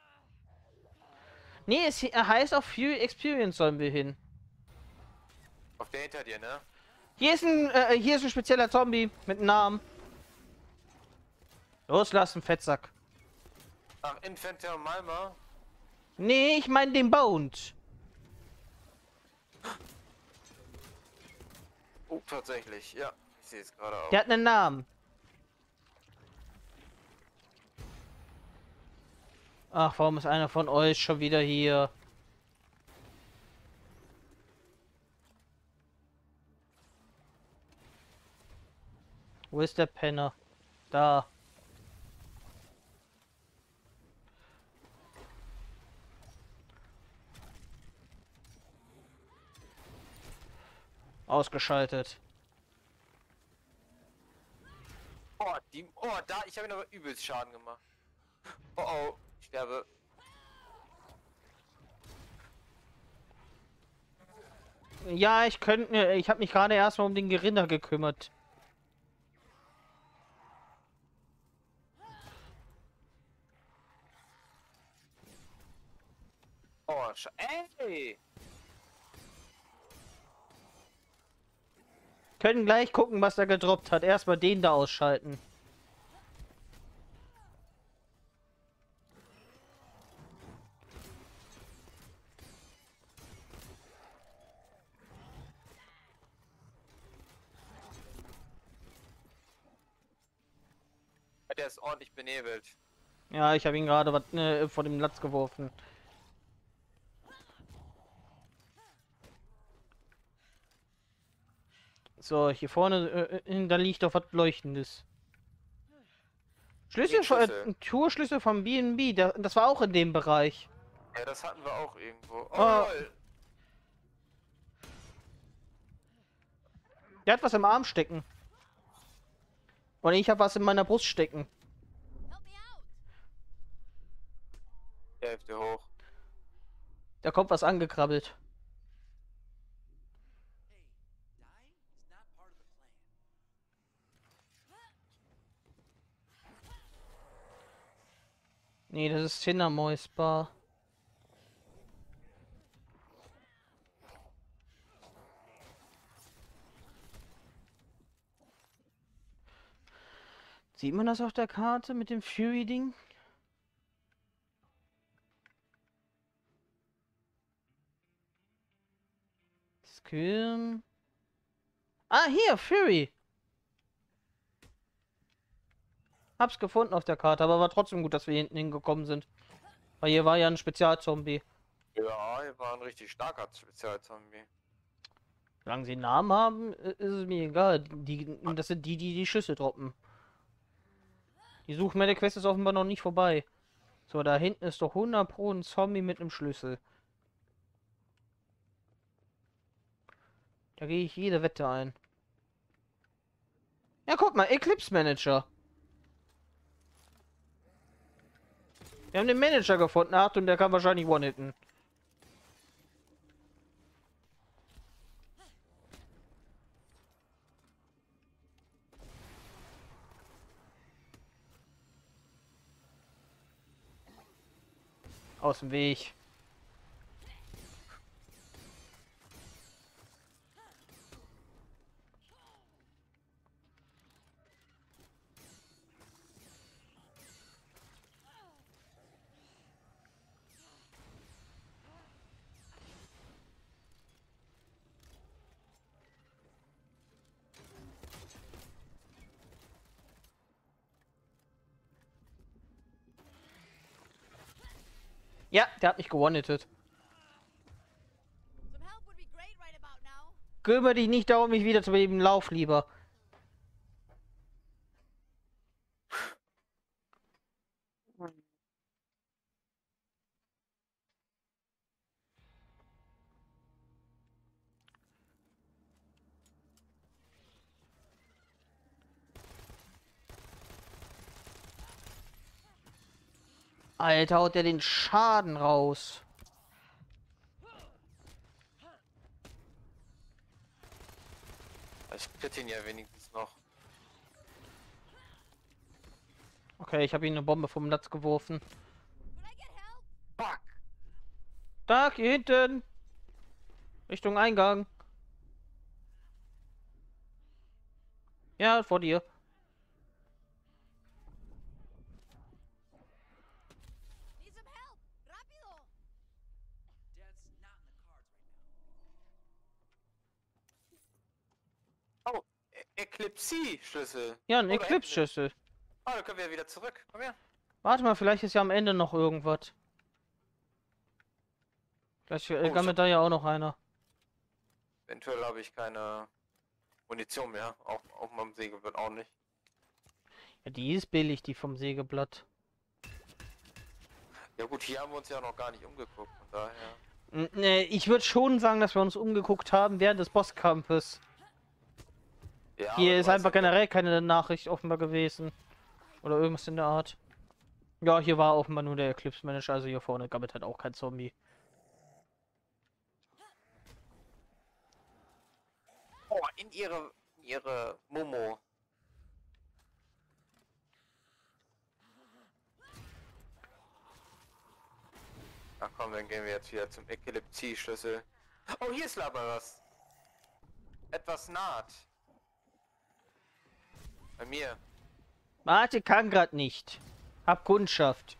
Nee, es he- heißt auch Fury Experience sollen wir hin. Auf der hinter dir, ne? Hier ist ein, äh, hier ist ein spezieller Zombie mit einem Namen. Loslassen, Fettsack. Ach, Infanter Malma. Nee, ich meine den Bound. Oh, tatsächlich, ja. Ich sehe es gerade auch. Der hat einen Namen. Ach, warum ist einer von euch schon wieder hier? Wo ist der Penner? Da. Ausgeschaltet. Oh, die. Oh, da. Ich habe ihn aber übelst Schaden gemacht. Oh, oh. Ich sterbe. Ja, ich könnte. Ich habe mich gerade erstmal um den Gerinder gekümmert. Oh, Sch ey! Können gleich gucken, was er gedroppt hat. Erstmal den da ausschalten. Der ist ordentlich benebelt. Ja, ich habe ihn gerade was äh, vor dem Latz geworfen. So, hier vorne, äh, da liegt doch was Leuchtendes. Schlüssel, von, Schlüssel. äh, Tourschlüssel vom B und B, das war auch in dem Bereich. Ja, das hatten wir auch irgendwo. Oh, Ah. lol. Der hat was im Arm stecken. Und ich habe was in meiner Brust stecken. Die Hälfte hoch. Da kommt was angekrabbelt. Nee, das ist Tindermois Bar. Sieht man das auf der Karte mit dem Fury-Ding? Skirn. Ah, hier, Fury. Hab's gefunden auf der Karte, aber war trotzdem gut, dass wir hinten hingekommen sind. Weil hier war ja ein Spezialzombie. Ja, hier war ein richtig starker Spezialzombie. Solange sie einen Namen haben, i- ist es mir egal. Die, das sind die, die die Schüsse droppen. Die Suche der Quest ist offenbar noch nicht vorbei. So, da hinten ist doch hundert Pro ein Zombie mit einem Schlüssel. Da gehe ich jede Wette ein. Ja, guck mal, Eclipse Manager. Wir haben den Manager gefunden, Achtung, der kann wahrscheinlich one-hitten. Aus dem Weg. Ja, der hat mich gewonnetet. Some help would be great right about now. Kümmere dich nicht darum, mich wieder zu beleben. Lauf lieber. Alter, haut der den Schaden raus. Ich kritte ihn ja wenigstens noch. Okay, ich habe ihm eine Bombe vom Platz geworfen. Could I get help? Fuck! Da, hier hinten. Richtung Eingang. Ja, vor dir. Need some help. Rápido. Oh, E- Eclipse-Schlüssel. Ja, ein Oh, da hinten. Eclipse-Schlüssel. Ah, dann können wir wieder zurück. Komm her. Warte mal, vielleicht ist ja am Ende noch irgendwas. Vielleicht äh, Oh, gammelt da ja auch noch einer. Eventuell habe ich keine Munition mehr. Auf, auf meinem Sägeblatt auch nicht. Ja, die ist billig, die vom Sägeblatt. Ja gut, hier haben wir uns ja noch gar nicht umgeguckt. Von daher. N- Nee, ich würde schon sagen, dass wir uns umgeguckt haben während des Bosskampfes. Ja, aber Hier du ist weißt einfach ja, generell keine Nachricht offenbar gewesen. Oder irgendwas in der Art. Ja, hier war offenbar nur der Eclipse Manager, also hier vorne gammelt halt auch kein Zombie. Oh, in ihre, in ihre Momo. Ach komm, dann gehen wir jetzt wieder zum Epilepsie-Schlüssel. Oh, hier ist aber was. Etwas naht. Bei mir. Warte, kann grad nicht. Hab Kundschaft.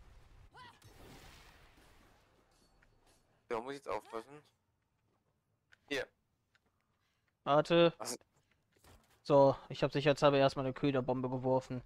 Da muss ich jetzt aufpassen. Hier. Warte. Was? So, ich habe sicherheitshalber erstmal eine Köderbombe geworfen.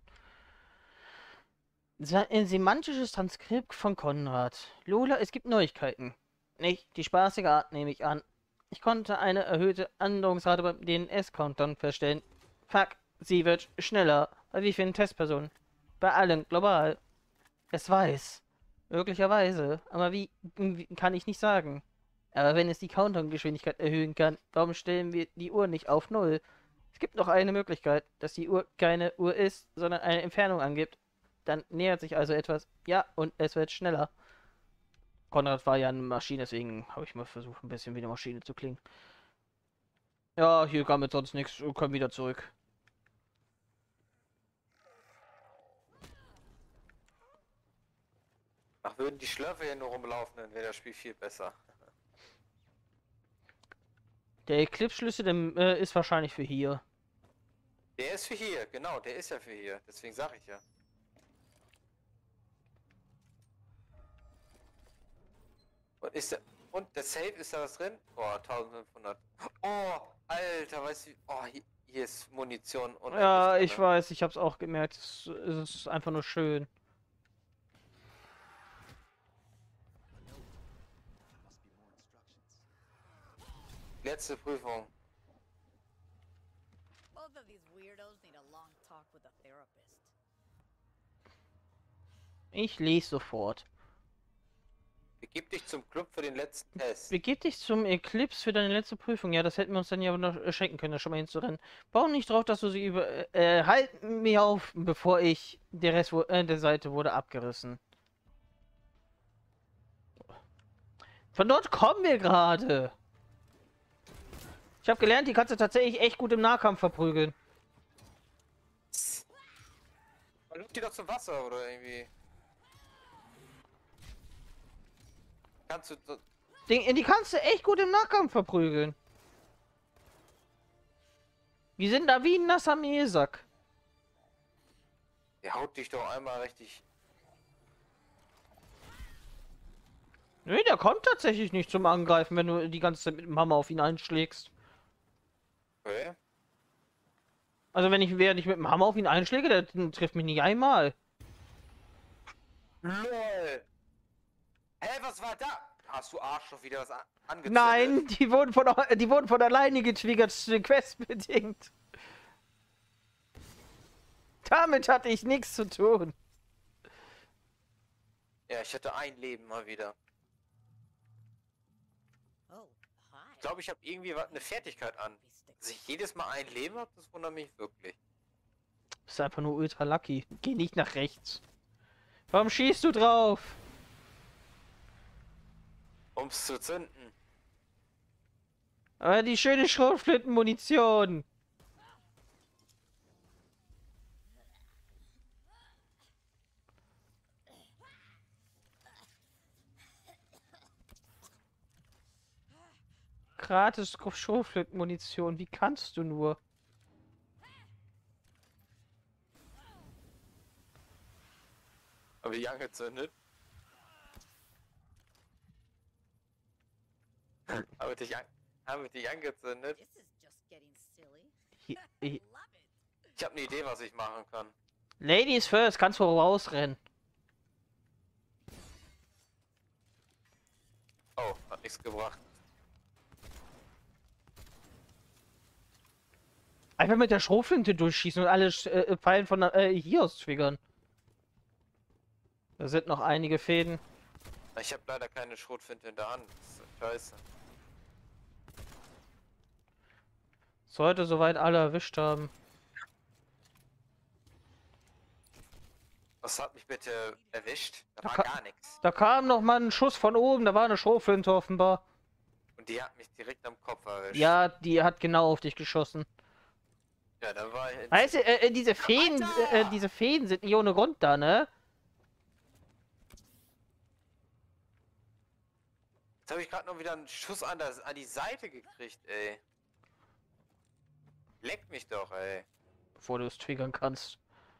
Sa- Ein semantisches Transkript von Konrad. Lola, es gibt Neuigkeiten. Nicht die spaßige Art, nehme ich an. Ich konnte eine erhöhte Andauerungsrate beim D N S-Countdown feststellen. Fuck, sie wird schneller. Bei wie vielen Testpersonen? Bei allen, global. Es weiß. Möglicherweise. Aber wie, wie kann ich nicht sagen. Aber wenn es die Countdown-Geschwindigkeit erhöhen kann, warum stellen wir die Uhr nicht auf Null? Es gibt noch eine Möglichkeit, dass die Uhr keine Uhr ist, sondern eine Entfernung angibt. Dann nähert sich also etwas. Ja, und es wird schneller. Konrad war ja eine Maschine, deswegen habe ich mal versucht, ein bisschen wie eine Maschine zu klingen. Ja, hier kam jetzt sonst nichts. Wir können wieder zurück. Ach, würden die Schlürfe hier nur rumlaufen, dann wäre das Spiel viel besser. Der Eclipse-Schlüssel der, äh, ist wahrscheinlich für hier. Der ist für hier, genau, der ist ja für hier. Deswegen sage ich ja. Und ist der, und der Safe, ist da was drin? Boah, eintausendfünfhundert. Oh, Alter, weißt du, oh, hier, hier ist Munition und Ja, ich weiß, ich habe es auch gemerkt. Es, es ist einfach nur schön. Letzte Prüfung. Both of these weirdos need a long talk with a therapist. Ich lese sofort. Begib dich zum Club für den letzten Test. Begib dich zum Eclipse für deine letzte Prüfung. Ja, das hätten wir uns dann ja noch äh, schenken können, da schon mal hinzurennen. Bau nicht drauf, dass du sie über... Äh, halt mich auf, bevor ich... Der Rest wo, äh, der Seite wurde abgerissen. Von dort kommen wir gerade. Ich habe gelernt, die kannst du tatsächlich echt gut im Nahkampf verprügeln. Man luft die doch zum Wasser oder irgendwie. Kannst du. so- Die, die kannst du echt gut im Nahkampf verprügeln. Die sind da wie ein nasser Mehlsack. Der haut dich doch einmal richtig. Nee, der kommt tatsächlich nicht zum Angreifen, wenn du die ganze Zeit mit dem Hammer auf ihn einschlägst. Okay. Also wenn ich, während ich mit dem Hammer auf ihn einschläge, der trifft mich nicht einmal. LOL! Hä, was war da? Hast du Arschloch wieder was an angezündet? Nein, die wurden von, die wurden von alleine getriggert, questbedingt. Damit hatte ich nichts zu tun. Ja, ich hatte ein Leben mal wieder. Oh, hi. Ich glaube, ich habe irgendwie was- eine Fertigkeit an. Dass ich jedes Mal ein Leben habe, das wundert mich wirklich. Du bist einfach nur ultra lucky. Geh nicht nach rechts. Warum schießt du drauf? Um's zu zünden. Aber die schöne Schrotflintenmunition. Gratis Schrotflintenmunition. Wie kannst du nur? Habe ich angezündet? Habe ich dich, an hab ich dich angezündet? This is just getting silly. Hi- hi- Love it. Ich habe eine Idee, was ich machen kann. Ladies first, kannst du rausrennen. Oh, hat nichts gebracht. Einfach mit der Schrotflinte durchschießen und alle äh, Pfeilen von äh, hier aus triggern. Da sind noch einige Fäden. Ich habe leider keine Schrotflinte in der Hand. Das ist scheiße. Sollte soweit alle erwischt haben. Was hat mich bitte erwischt? Da Da war ka- gar nichts. Da kam noch mal ein Schuss von oben, da war eine Schrotflinte offenbar. Und die hat mich direkt am Kopf erwischt. Ja, die hat genau auf dich geschossen. Ja, da war ich. Weißt du, äh, äh, diese Fäden, Alter! äh, äh, diese Fäden sind nicht ohne Grund da, ne? Jetzt habe ich gerade noch wieder einen Schuss an, das, an die Seite gekriegt, ey. Leck mich doch, ey. Bevor du es triggern kannst.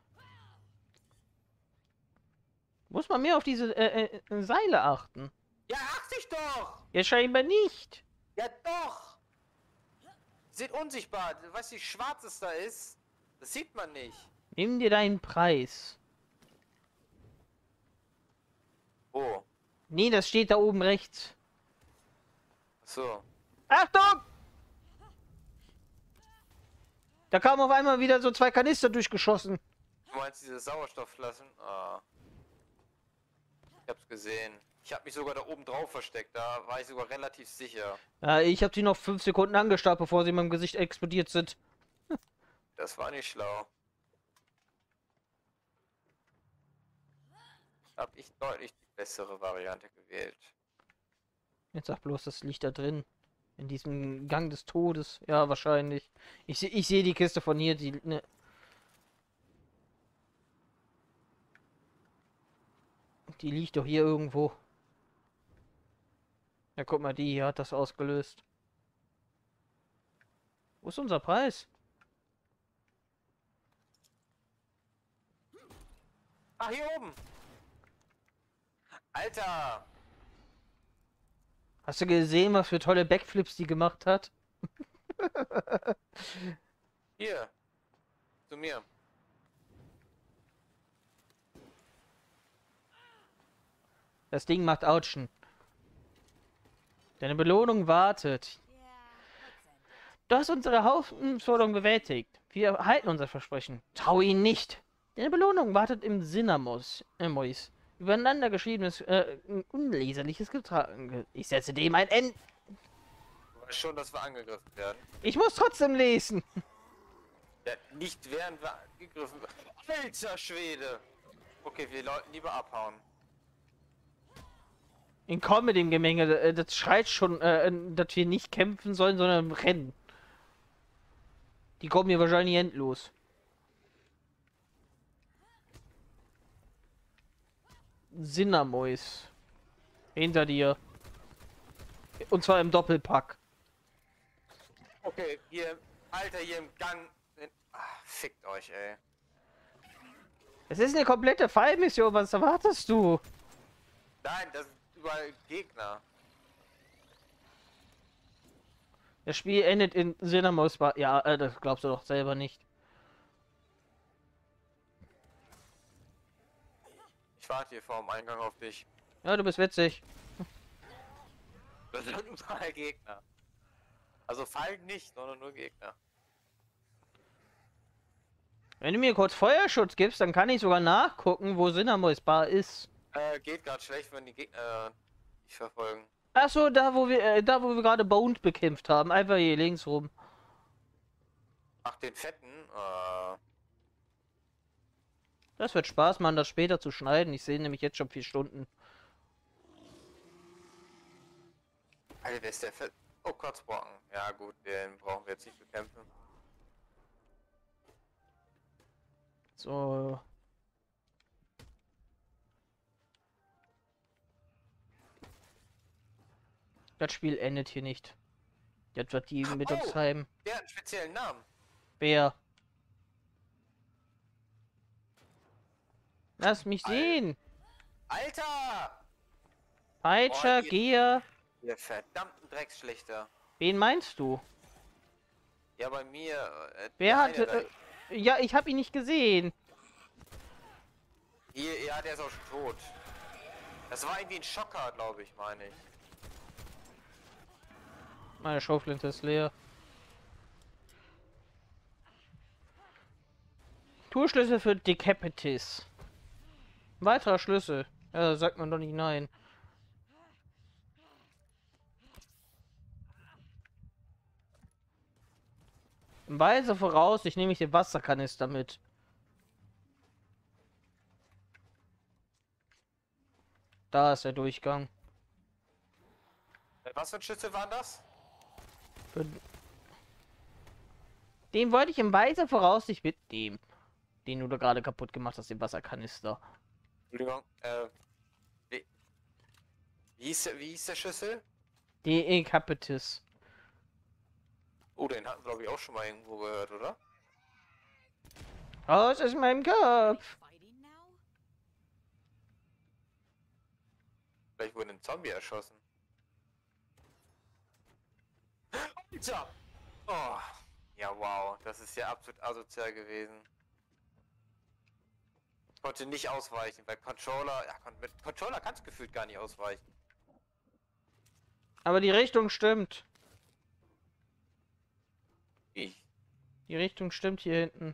Muss man mehr auf diese äh, äh, Seile achten. Ja, achte ich doch! Ja, scheinbar nicht. Ja, doch! Sieht unsichtbar. Weißt du, wie schwarz es da ist? Das sieht man nicht. Nimm dir deinen Preis. Oh, Nee, das steht da oben rechts. so. Achtung! Da kamen auf einmal wieder so zwei Kanister durchgeschossen. Du meinst diese Sauerstoffflaschen? Ah. Ich hab's gesehen. Ich hab mich sogar da oben drauf versteckt. Da war ich sogar relativ sicher. Ja, ich habe sie noch fünf Sekunden angestarrt, bevor sie in meinem Gesicht explodiert sind. Das war nicht schlau. Hab ich deutlich die bessere Variante gewählt. Jetzt sag bloß, das liegt da drin. In diesem Gang des Todes. Ja, wahrscheinlich. Ich, seh- ich sehe die Kiste von hier, die... Ne. Die liegt doch hier irgendwo. Ja, guck mal, die hier hat das ausgelöst. Wo ist unser Preis? Ach, hier oben! Alter! Hast du gesehen, was für tolle Backflips die gemacht hat? Hier! Zu mir. Das Ding macht Autschen. Deine Belohnung wartet. Yeah, let's end it. Du hast unsere Hauptforderung bewältigt. Wir halten unser Versprechen. Trau ihnen nicht. Deine Belohnung wartet im Sinamos. Emois. Übereinander geschriebenes, äh, unleserliches Getragen. Ich setze dem ein Ende. Du weißt schon, dass wir angegriffen werden. Ich muss trotzdem lesen. Ja, nicht während wir angegriffen werden. Alter Schwede! Okay, wir sollten lieber abhauen. In kaum mit dem Gemenge, äh, das schreit schon, äh, dass wir nicht kämpfen sollen, sondern rennen. Die kommen hier wahrscheinlich endlos. Sinnamois. Hinter dir. Und zwar im Doppelpack. Okay, hier, Alter, hier im Gang. Ach, fickt euch, ey. Es ist eine komplette Fallmission, was erwartest du? Nein, das sind überall Gegner. Das Spiel endet in Sinnamois Bar. Ja, äh, das glaubst du doch selber nicht. Ich warte hier vor dem Eingang auf dich. Ja, du bist witzig. Das sind überall Gegner. Also Fallen nicht, sondern nur Gegner. Wenn du mir kurz Feuerschutz gibst, dann kann ich sogar nachgucken, wo Sinnamois Bar ist. Äh, geht gerade schlecht, wenn die Gegner äh, dich verfolgen. Achso, da wo wir äh, da wo wir gerade Boned bekämpft haben. Einfach hier links rum. Ach, den fetten? Äh, Das wird Spaß machen, das später zu schneiden. Ich sehe nämlich jetzt schon vier Stunden. Alter, der ist der fett. Oh, Kotzbrocken. Ja gut, den brauchen wir jetzt nicht bekämpfen. So. Das Spiel endet hier nicht. Das wird die mit uns Oh, treiben. der hat einen speziellen Namen. Wer? Lass mich Al- sehen. Alter! Peitscher, Oh, ihr- Geher. Ihr verdammten Drecksschlichter. Wen meinst du? Ja, bei mir. Äh, Wer der hat... eine da- Äh, ja, ich habe ihn nicht gesehen. Hier, ja, der ist auch schon tot. Das war irgendwie ein Schocker, glaube ich, meine ich. Meine Schauflinte ist leer. Tourschlüssel für Decapitis. Weiterer Schlüssel. Ja, sagt man doch nicht nein. Im Weise voraus, ich nehme ich den Wasserkanister mit. Da ist der Durchgang. Äh, Was für ein Schlüssel waren das? Für den wollte ich im Weise Voraussicht mitnehmen. Den du da gerade kaputt gemacht hast, den Wasserkanister. Entschuldigung, äh. Wie, wie, hieß, der, wie hieß der Schlüssel? Decapitis. Oh, den hatten wir, glaube ich, auch schon mal irgendwo gehört, oder? Raus aus meinem Kopf. Fighting now? Vielleicht wurde ein Zombie erschossen. Alter! Oh, ja, wow, das ist ja absolut asozial gewesen. Ich konnte nicht ausweichen, weil Controller, ja, kon mit Controller kannst du gefühlt gar nicht ausweichen. Aber die Richtung stimmt. Ich. Die Richtung stimmt hier hinten.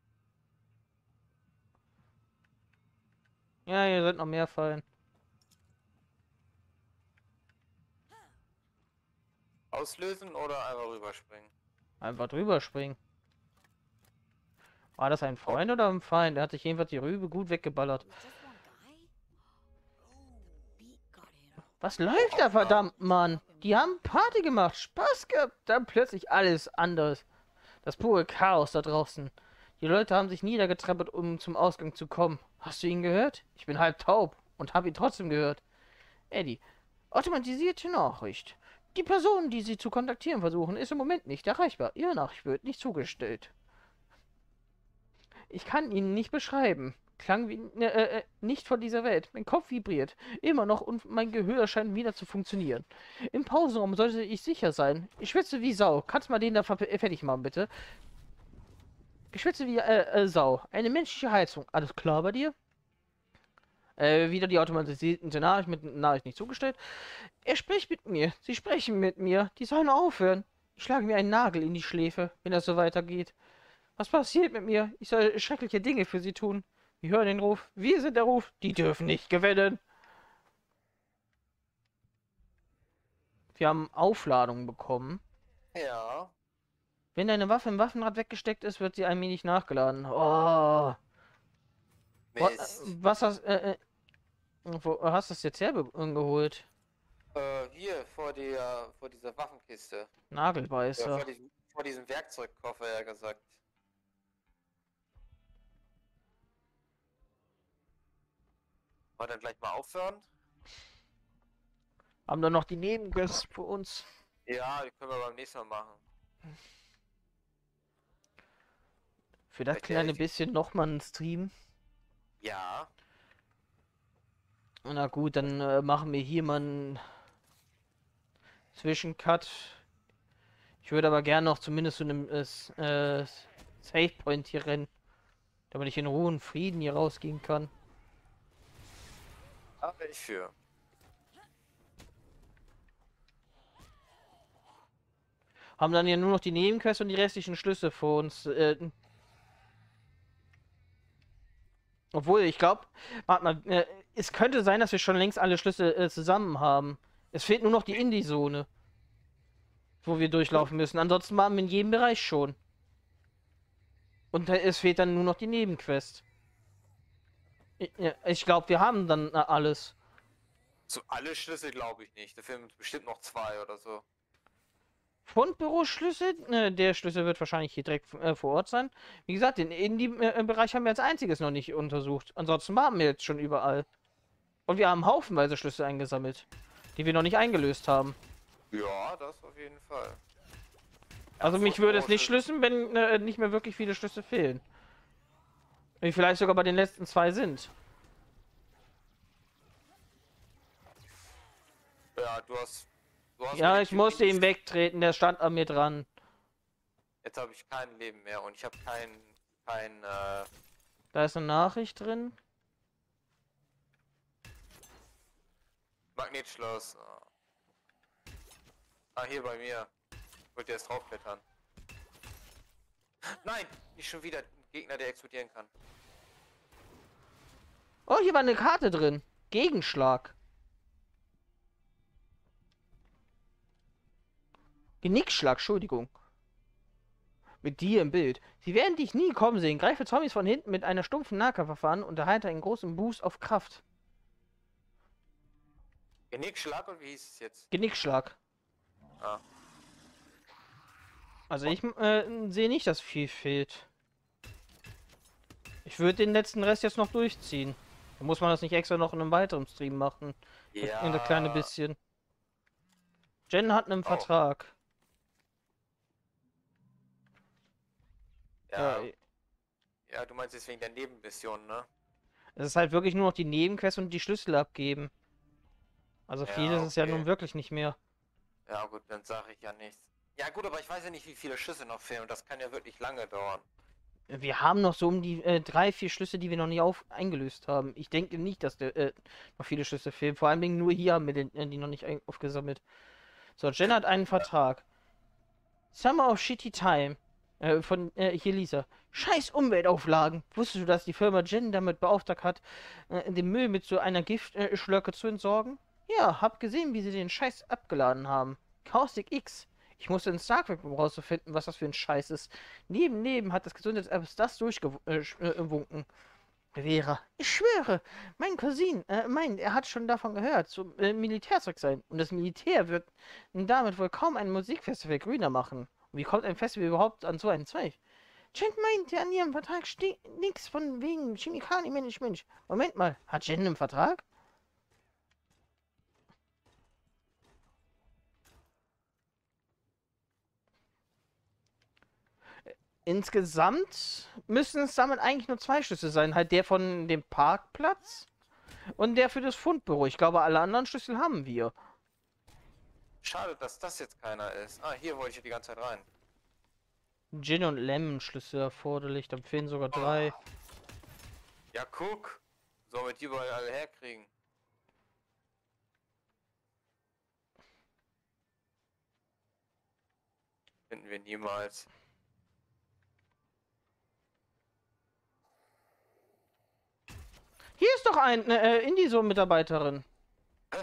Ja, hier sind noch mehr Fallen. Auslösen oder einfach rüberspringen? Einfach drüber springen. War das ein Freund oder ein Feind? Der hat sich jedenfalls die Rübe gut weggeballert. With just one guy? The beat got him. Was läuft da, verdammt, Mann? Die haben Party gemacht, Spaß gehabt, dann plötzlich alles anders. Das pure Chaos da draußen. Die Leute haben sich niedergetrampelt, um zum Ausgang zu kommen. Hast du ihn gehört? Ich bin halb taub und habe ihn trotzdem gehört. Eddie, automatisierte Nachricht. Die Person, die Sie zu kontaktieren versuchen, ist im Moment nicht erreichbar. Ihre Nachricht wird nicht zugestellt. Ich kann Ihnen nicht beschreiben. Klang wie äh, äh, nicht von dieser Welt. Mein Kopf vibriert immer noch und mein Gehör scheint wieder zu funktionieren. Im Pausenraum sollte ich sicher sein. Ich schwitze wie Sau. Kannst du mal den da fertig machen, bitte? Ich schwitze wie äh, äh, Sau. Eine menschliche Heizung. Alles klar bei dir? Äh, wieder die automatisierte Nachricht mit Nachricht nicht zugestellt. Er spricht mit mir. Sie sprechen mit mir. Die sollen aufhören. Ich schlage mir einen Nagel in die Schläfe, wenn das so weitergeht. Was passiert mit mir? Ich soll schreckliche Dinge für sie tun. Wir hören den Ruf. Wir sind der Ruf. Die dürfen nicht gewinnen. Wir haben Aufladung bekommen. Ja. Wenn deine Waffe im Waffenrad weggesteckt ist, wird sie allmählich nachgeladen. Oh. Mist. Was hast, äh, äh, wo hast du das jetzt hergeholt? Äh, hier vor der, vor dieser Waffenkiste. Ja, Nagelbeißer. vor diesem, vor diesem Werkzeugkoffer, ja gesagt. Wollen wir dann gleich mal aufhören? Haben da noch die Nebenquests für uns? Ja, die können wir beim nächsten Mal machen. Für das Vielleicht kleine der- bisschen nochmal einen Stream. Ja. Na gut, dann äh, machen wir hier mal einen Zwischencut. Ich würde aber gerne noch zumindest zu einem äh, S- äh, Save Point hier rennen. Damit ich in Ruhe und Frieden hier rausgehen kann. Da bin ich für. Haben dann ja nur noch die Nebenquests und die restlichen Schlüsse für uns. Äh, obwohl, ich glaube, warte mal, äh, es könnte sein, dass wir schon längst alle Schlüsse äh, zusammen haben. Es fehlt nur noch die Indie-Zone, wo wir durchlaufen müssen. Ansonsten haben wir in jedem Bereich schon. Und äh, es fehlt dann nur noch die Nebenquest. Ich, ja, ich glaube, wir haben dann äh, alles. So alle Schlüssel glaube ich nicht. Da fehlen uns bestimmt noch zwei oder so. Fundbüro-Schlüssel, äh, der Schlüssel wird wahrscheinlich hier direkt äh, vor Ort sein. Wie gesagt, den Indie-Bereich haben wir als einziges noch nicht untersucht. Ansonsten haben wir jetzt schon überall. Und wir haben haufenweise Schlüssel eingesammelt, die wir noch nicht eingelöst haben. Ja, das auf jeden Fall. Also mich würde es nicht Fundbüro-Schlüssel. schlüsseln, wenn äh, nicht mehr wirklich viele Schlüssel fehlen. Wie vielleicht sogar bei den letzten zwei sind. Ja, du hast. Du hast Ja, mir ich die musste Indie- ihm wegtreten, der stand an mir dran. Jetzt habe ich kein Leben mehr und ich habe kein. kein. Äh, Da ist eine Nachricht drin. Magnetschloss. Ah. ah, hier bei mir. Ich wollte jetzt draufklettern. Nein! Nicht schon wieder ein Gegner, der explodieren kann. Oh, hier war eine Karte drin. Gegenschlag. Genickschlag, Entschuldigung. Mit dir im Bild. Sie werden dich nie kommen sehen. Greife Zombies von hinten mit einer stumpfen Nahkampfverfahren und erhalte einen großen Boost auf Kraft. Genickschlag und wie hieß es jetzt? Genickschlag. Ah. Also ich äh, sehe nicht, dass viel fehlt. Ich würde den letzten Rest jetzt noch durchziehen. Da muss man das nicht extra noch in einem weiteren Stream machen. Ja. In ein kleine bisschen. Jen hat einen Oh. Vertrag. Ja, Ja, ja, du meinst jetzt wegen der Nebenmission, ne? es ist halt wirklich nur noch die Nebenquests und die Schlüssel abgeben. Also Ja, viel ist es ja okay. nun wirklich nicht mehr. Ja gut, dann sage ich ja nichts. Ja gut, aber ich weiß ja nicht, wie viele Schüsse noch fehlen und das kann ja wirklich lange dauern. Wir haben noch so um die äh, drei, vier Schlüsse, die wir noch nicht auf eingelöst haben. Ich denke nicht, dass der, äh, noch viele Schlüsse fehlen. Vor allem nur hier haben wir den, äh, die noch nicht ein- aufgesammelt. So, Jen hat einen Vertrag. Summer of Shitty Time. Äh, von äh, hier Lisa. Scheiß Umweltauflagen. Wusstest du, dass die Firma Jen damit beauftragt hat, äh, den Müll mit so einer Giftschlöcke zu entsorgen? Ja, hab gesehen, wie sie den Scheiß abgeladen haben. Caustic X. Ich musste in Starkweck, um rauszufinden, was das für ein Scheiß ist. Neben, neben hat das Gesundheitsamt das durchgewunken. Vera, ich schwöre, mein Cousin, äh, meint, er hat schon davon gehört, zum äh, Militärzeug sein. Und das Militär wird damit wohl kaum ein Musikfestival grüner machen. Und wie kommt ein Festival überhaupt an so einen Zweig? Jen meinte, an ihrem Vertrag steht nichts von wegen Chemikalienmanagement. Moment mal, hat Jen einen Vertrag? Insgesamt müssen es damit eigentlich nur zwei Schlüssel sein. Halt der von dem Parkplatz und der für das Fundbüro. Ich glaube, alle anderen Schlüssel haben wir. Schade, dass das jetzt keiner ist. Ah, hier wollte ich ja die ganze Zeit rein. Gin und Lemon Schlüssel erforderlich. Dann fehlen sogar drei. Ja, guck. Sollen wir die überall alle herkriegen? Finden wir niemals. Hier ist doch eine äh, Indie-So-Mitarbeiterin. Hä?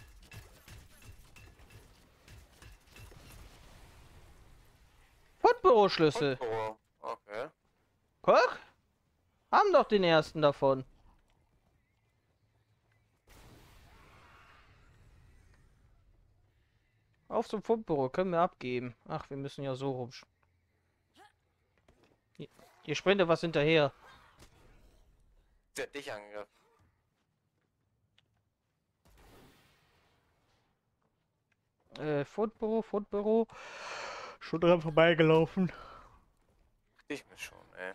Fundbüro-Schlüssel. Oh, okay. Guck. Haben doch den ersten davon. Auf zum Fundbüro, können wir abgeben. Ach, wir müssen ja so rum. Hier, hier sprintet was hinterher. Der hat dich angegriffen. Äh, Fundbüro, Fundbüro. Schon dran vorbeigelaufen. Ich mir schon, ey.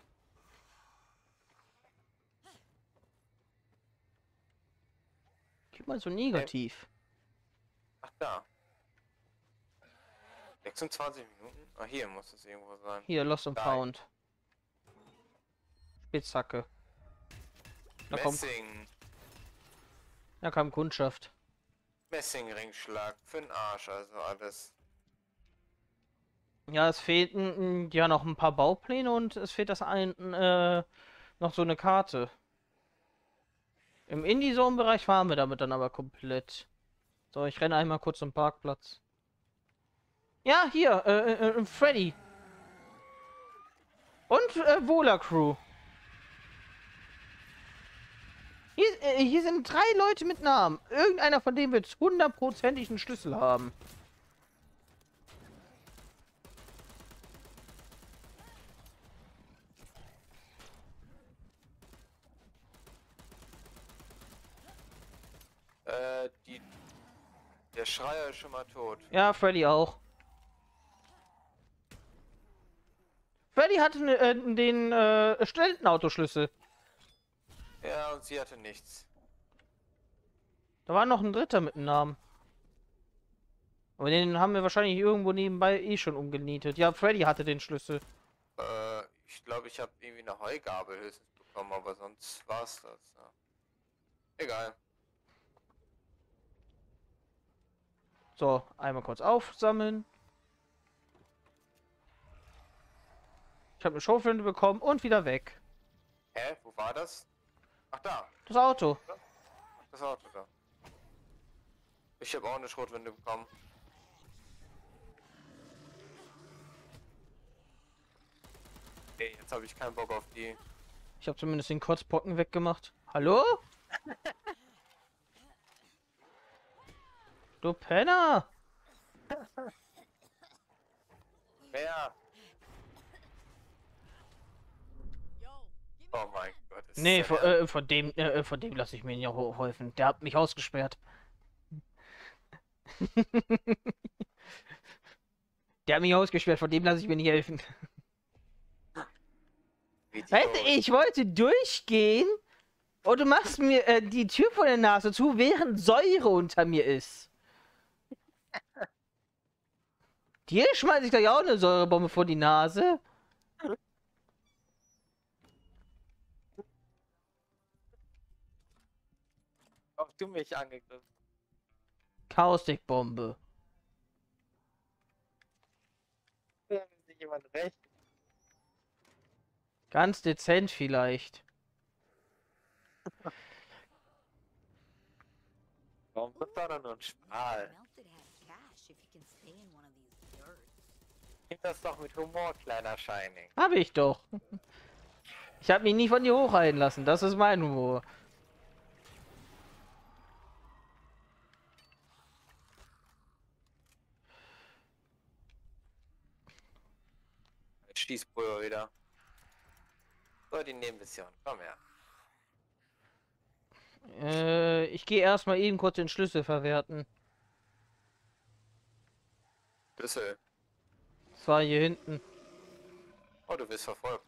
Gib mal so negativ. Ach, da. sechsundzwanzig Minuten? Ah, hier muss es irgendwo sein. Hier, Lost and Nein. Found. Spitzhacke. Da kommt, Messing. da kam Kundschaft. Messingringschlag. Für den Arsch, also alles. Ja, es fehlten ja noch ein paar Baupläne und es fehlt das ein, äh, noch so eine Karte. Im Indie-Zone-Bereich waren wir damit dann aber komplett. So, ich renne einmal kurz zum Parkplatz. Ja, hier, äh, äh, Freddy. Und äh, Vola Crew. Hier, äh, hier sind drei Leute mit Namen. Irgendeiner von denen wird hundertprozentig einen Schlüssel haben. Äh, die... Der Schreier ist schon mal tot. Ja, Freddy auch. Freddy hatte ne, äh, den äh, Studentenautoschlüssel. Ja, und sie hatte nichts. Da war noch ein dritter mit dem Namen. Aber den haben wir wahrscheinlich irgendwo nebenbei eh schon umgenietet. Ja, Freddy hatte den Schlüssel. Äh, ich glaube, ich habe irgendwie eine Heugabel höchstens bekommen, aber sonst war's das. Ja. Egal. So, einmal kurz aufsammeln. Ich habe eine Schrotflinte bekommen und wieder weg. Hä? Wo war das? Ach, da. Das Auto. Ach, das Auto da. Ich habe auch eine Schrotwinde bekommen. Okay, jetzt habe ich keinen Bock auf die. Ich habe zumindest den Kotzbrocken weggemacht. Hallo? Du Penner! Wer? Yo, give me Oh mein Gott. ist Nee, der von, Herr- äh, von dem, äh, von dem lasse ich mir nicht helfen. Der hat mich ausgesperrt. Der hat mich ausgesperrt, von dem lasse ich mir nicht helfen. Idiot. Weißt du, ich wollte durchgehen und du machst mir äh, die Tür vor der Nase zu, während Säure unter mir ist. Dir schmeiße ich gleich auch eine Säurebombe vor die Nase. Auch du mich angegriffen. Kaustikbombe. Hat sich jemand recht? Ganz dezent vielleicht. Warum wird da nur ein Strahl? melted has cash if you can stay in one of these yurts. Nimm das doch mit Humor, kleiner Shining. Hab ich doch. Ich habe mich nie von dir hochhalten lassen. Das ist mein Humor. Schießpulver wieder. So, die Nebenmission. Komm her. Äh, ich gehe erstmal eben kurz den Schlüssel verwerten. Schlüssel. Das war hier hinten. Oh, du wirst verfolgt.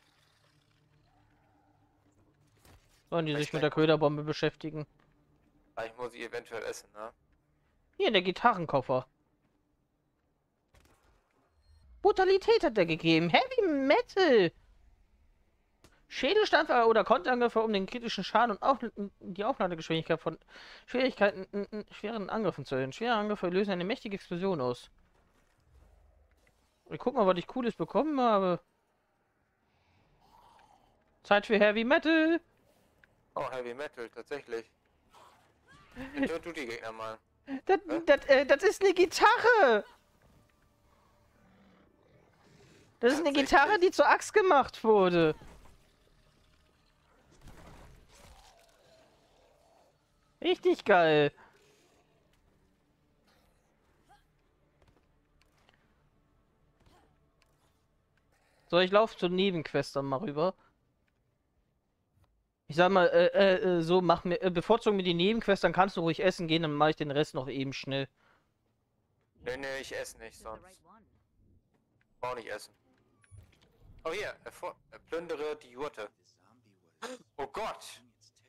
Sollen die sich mit der Köderbombe beschäftigen? Ich muss sie eventuell essen, ne? Hier, der Gitarrenkoffer. Brutalität hat er gegeben. Heavy Metal. Schädelstandfall oder Konterangriffe, um den kritischen Schaden und auf, die Aufladegeschwindigkeit von Schwierigkeiten in, in schweren Angriffen zu erhöhen. Schwere Angriffe lösen eine mächtige Explosion aus. Ich guck mal, was ich Cooles bekommen habe. Zeit für Heavy Metal. Oh, Heavy Metal, tatsächlich. Bitte du die Gegner mal. Das, das, äh, das ist eine Gitarre. Das ist eine Tatsächlich? Gitarre, die zur Axt gemacht wurde. Richtig geil. So, ich laufe zur Nebenquest dann mal rüber. Ich sag mal, äh, äh, so, mach mir, äh, bevorzug mir die Nebenquest, dann kannst du ruhig essen gehen, dann mache ich den Rest noch eben schnell. Nee, nee, ich esse nicht This is the sonst. right one. Auch nicht essen. Oh hier, erfor- äh, plündere die Jurte. Oh Gott!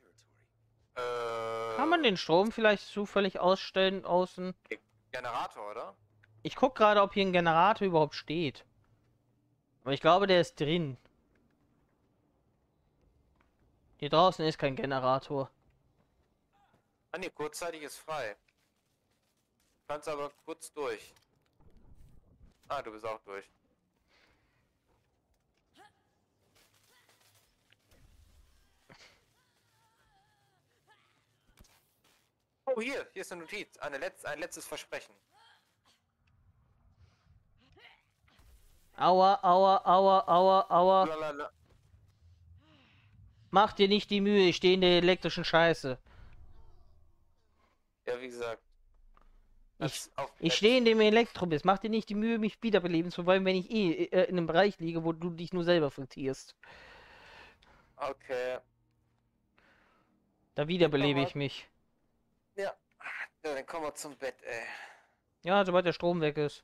Äh, Kann man den Strom vielleicht zufällig ausstellen außen? Generator, oder? Ich guck gerade, ob hier ein Generator überhaupt steht. Aber ich glaube, der ist drin. Hier draußen ist kein Generator. Ah ne, kurzzeitig ist frei. Du kannst aber kurz durch. Ah, du bist auch durch. Oh, hier, hier ist eine Notiz. Eine Letz ein letztes Versprechen. Aua, aua, aua, aua, aua. Lalala. Mach dir nicht die Mühe, ich stehe in der elektrischen Scheiße. Ja, wie gesagt. Ich, auf ich stehe in dem Elektrobiss. Mach dir nicht die Mühe, mich wiederbeleben zu wollen, wenn ich eh äh, in einem Bereich liege, wo du dich nur selber frittierst. Okay. Da wiederbelebe ich mich. Ja. Ja, dann kommen wir zum Bett, ey. Ja, sobald der Strom weg ist.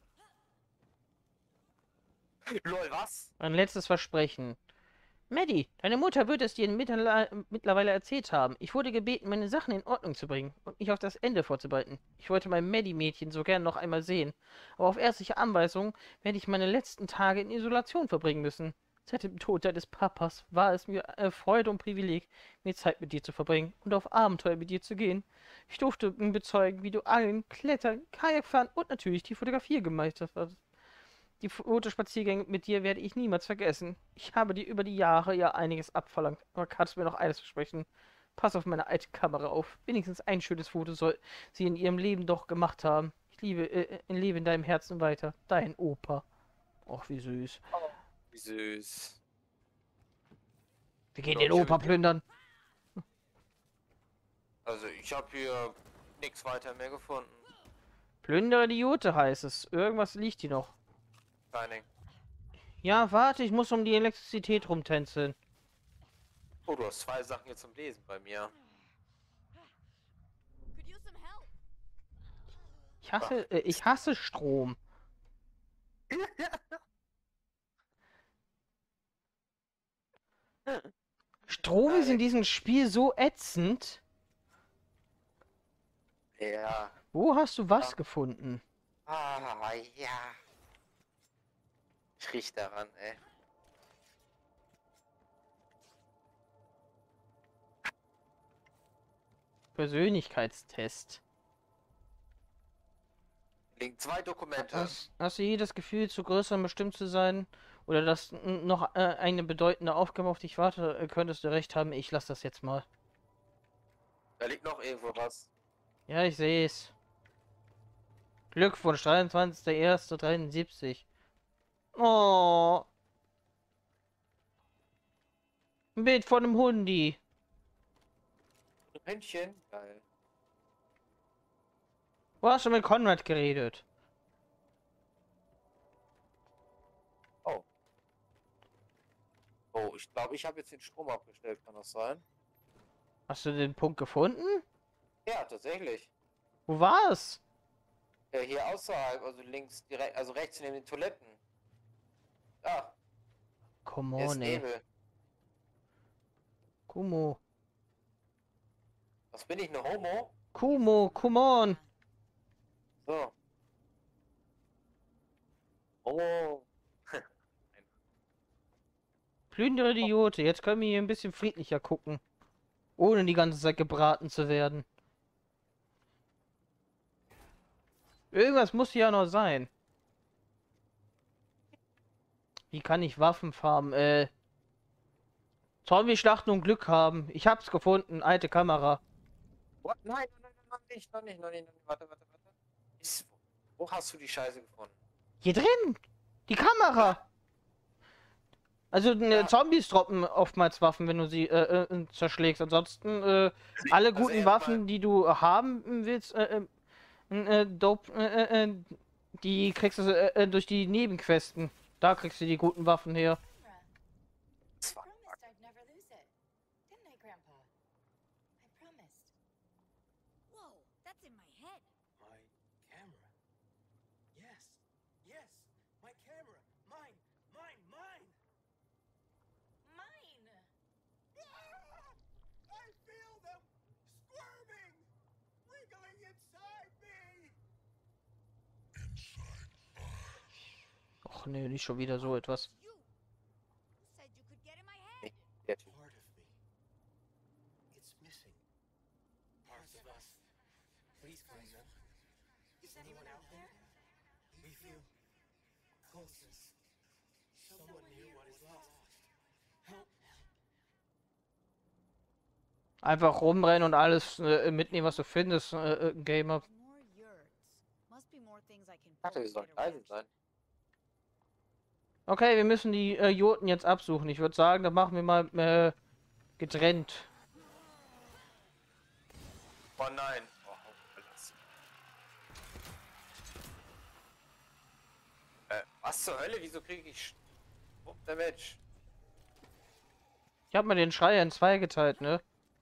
Lol, was? Ein letztes Versprechen. Maddie, deine Mutter wird es dir mittlerweile mittlerweile erzählt haben. Ich wurde gebeten, meine Sachen in Ordnung zu bringen und mich auf das Ende vorzubereiten. Ich wollte mein Maddie-Mädchen so gern noch einmal sehen, aber auf ärztliche Anweisung werde ich meine letzten Tage in Isolation verbringen müssen. Seit dem Tod deines Papas war es mir eine Freude und Privileg, mir Zeit mit dir zu verbringen und auf Abenteuer mit dir zu gehen. Ich durfte bezeugen, wie du Angeln, Klettern, Kajakfahren und natürlich die Fotografie gemeistert hast. Die Fotospaziergänge mit dir werde ich niemals vergessen. Ich habe dir über die Jahre ja einiges abverlangt, aber kannst du mir noch eines versprechen? Pass auf meine alte Kamera auf. Wenigstens ein schönes Foto soll sie in ihrem Leben doch gemacht haben. Ich liebe, äh, lebe in deinem Herzen weiter. Dein Opa. Och, wie süß. Oh, wie süß. Wir gehen Ja, den ich Opa hab- plündern. Also, ich habe hier nichts weiter mehr gefunden. Plündere die Jute heißt es. Irgendwas liegt hier noch. Shining. Ja, warte, ich muss um die Elektrizität rumtänzeln. Oh, du hast zwei Sachen hier zum Lesen bei mir. Could use some help. Ich hasse, äh, ich hasse Strom. Strom ist in diesem Spiel so ätzend. Ja. Wo hast du was Ja. gefunden? Ah, ja. Ich riech daran, ey. Persönlichkeitstest. Liegen zwei Dokumente. Hast, hast du je das Gefühl, zu größer und bestimmt zu sein? Oder dass n- noch äh, eine bedeutende Aufgabe auf dich warte? Äh, Könntest du recht haben, ich lasse das jetzt mal. Da liegt noch irgendwo was. Ja, ich sehe es. Glückwunsch, dreiundzwanzigster erster dreiundsiebzig. Oh. Ein Bild von einem Hundi. Ein Händchen. Geil. Wo hast du mit Konrad geredet? Oh. Oh, ich glaube, ich habe jetzt den Strom abgestellt, kann das sein? Hast du den Punkt gefunden? Ja, tatsächlich. Wo war's? Ja, hier außerhalb, also links, direkt, also rechts neben den Toiletten. Ah, Come hier ist on, ey. Nebel. Kumo. Was bin ich, eine Homo? Kumo, come on. So. Homo. Plündere die Jote. Jetzt können wir hier ein bisschen friedlicher gucken. Ohne die ganze Zeit gebraten zu werden. Irgendwas muss hier ja noch sein. Wie kann ich Waffen farmen? Äh. Zombie schlachten und Glück haben. Ich hab's gefunden. Alte Kamera. What? Nein, nein, nein, noch nicht, noch nicht, noch nicht, noch nicht. Warte, warte, warte. Ist, wo hast du die Scheiße gefunden? Hier drin! Die Kamera! Also ne, Ja. Zombies droppen oftmals Waffen, wenn du sie äh, äh, zerschlägst. Ansonsten äh, alle Also guten erstmal- Waffen, die du haben willst, äh, äh, äh, dope, äh, äh, die kriegst du äh, äh, durch die Nebenquesten. Da kriegst du die guten Waffen her. Das war Promised I'd never lose it. Didn't I, Grandpa? I promised. Whoa, that's in my head. My camera. Yes, yes, my camera. Mine, mine, mine. Mine! Ah! I feel them squirming, wriggling inside me. Och nee, nicht schon wieder so etwas. You. Who said you could get in my head? der Typ. Part of me. It's missing. Parts of us. Please find them. Is anyone out there? We feel closeness. Someone knew what is lost. Help. Einfach rumrennen und alles äh, mitnehmen, was du findest, äh, äh, Gamer. More yurts. Must be more things I can Ich dachte, pull wir to sollen get around. leise sein. Okay, wir müssen die äh, Joten jetzt absuchen. Ich würde sagen, dann machen wir mal äh, getrennt. Oh nein. Oh, verlassen. Äh, was zur Hölle? Wieso kriege ich Sch- Damage? Ich habe mal den Schreier in zwei geteilt, ne?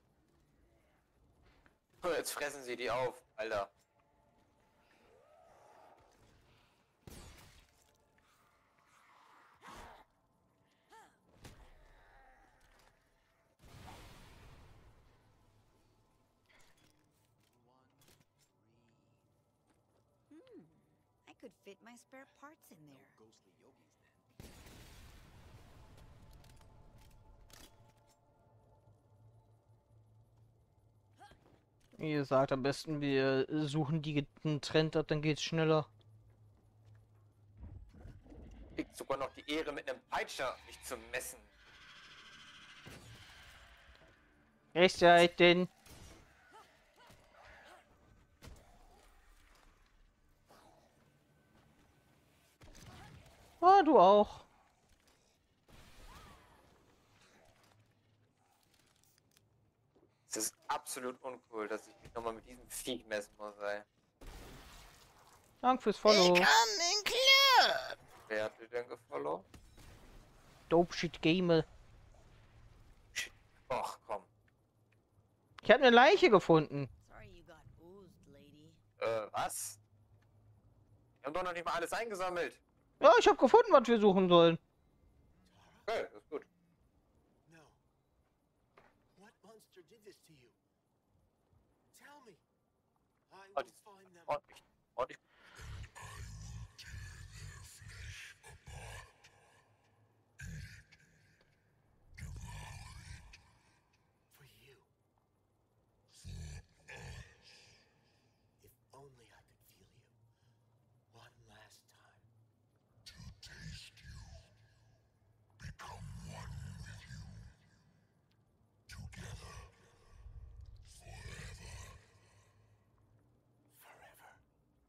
Oh, jetzt fressen sie die auf, Alter. Hmm. I could fit my spare parts in there. Ghostly yogis then. Wie gesagt, am besten wir suchen die getrennt ab, dann geht's schneller. Kriegt sogar noch die Ehre, mit einem Peitscher mich zu messen. Rechtszeit, denn. Ah, du auch. Es ist absolut uncool, dass ich mich nochmal mit diesem Viech messen muss, ey. Danke fürs Follow. in Club! Wer hat dir denn gefollow? Dope Shit Game. Och, komm. Ich habe eine Leiche gefunden. Sorry you got oozed, lady. Äh, was? Wir haben doch noch nicht mal alles eingesammelt. Ja, ich habe gefunden, was wir suchen sollen. Okay, das ist gut. No. What monster did this to you? Tell me. I Oh, will die- find them. Ordentlich. Ordentlich. For you. If only I could feel you. One last time. Forever.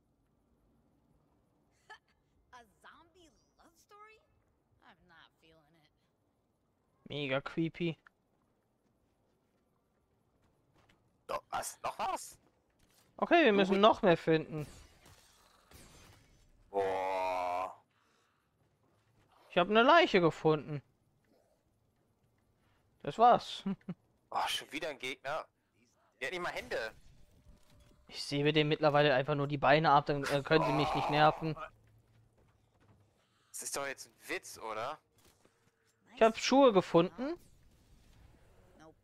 A zombie love story? I'm not feeling it. Mega creepy. Noch was? Noch was? Okay, wir müssen noch mehr finden. Boah. Ich habe eine Leiche gefunden. Das war's. Oh, schon wieder ein Gegner. Der hat nicht mal Hände. Ich sehe mir dem mittlerweile einfach nur die Beine ab, dann äh, können sie mich nicht nerven. Das ist doch jetzt ein Witz, oder? Ich habe Schuhe gefunden. Nope.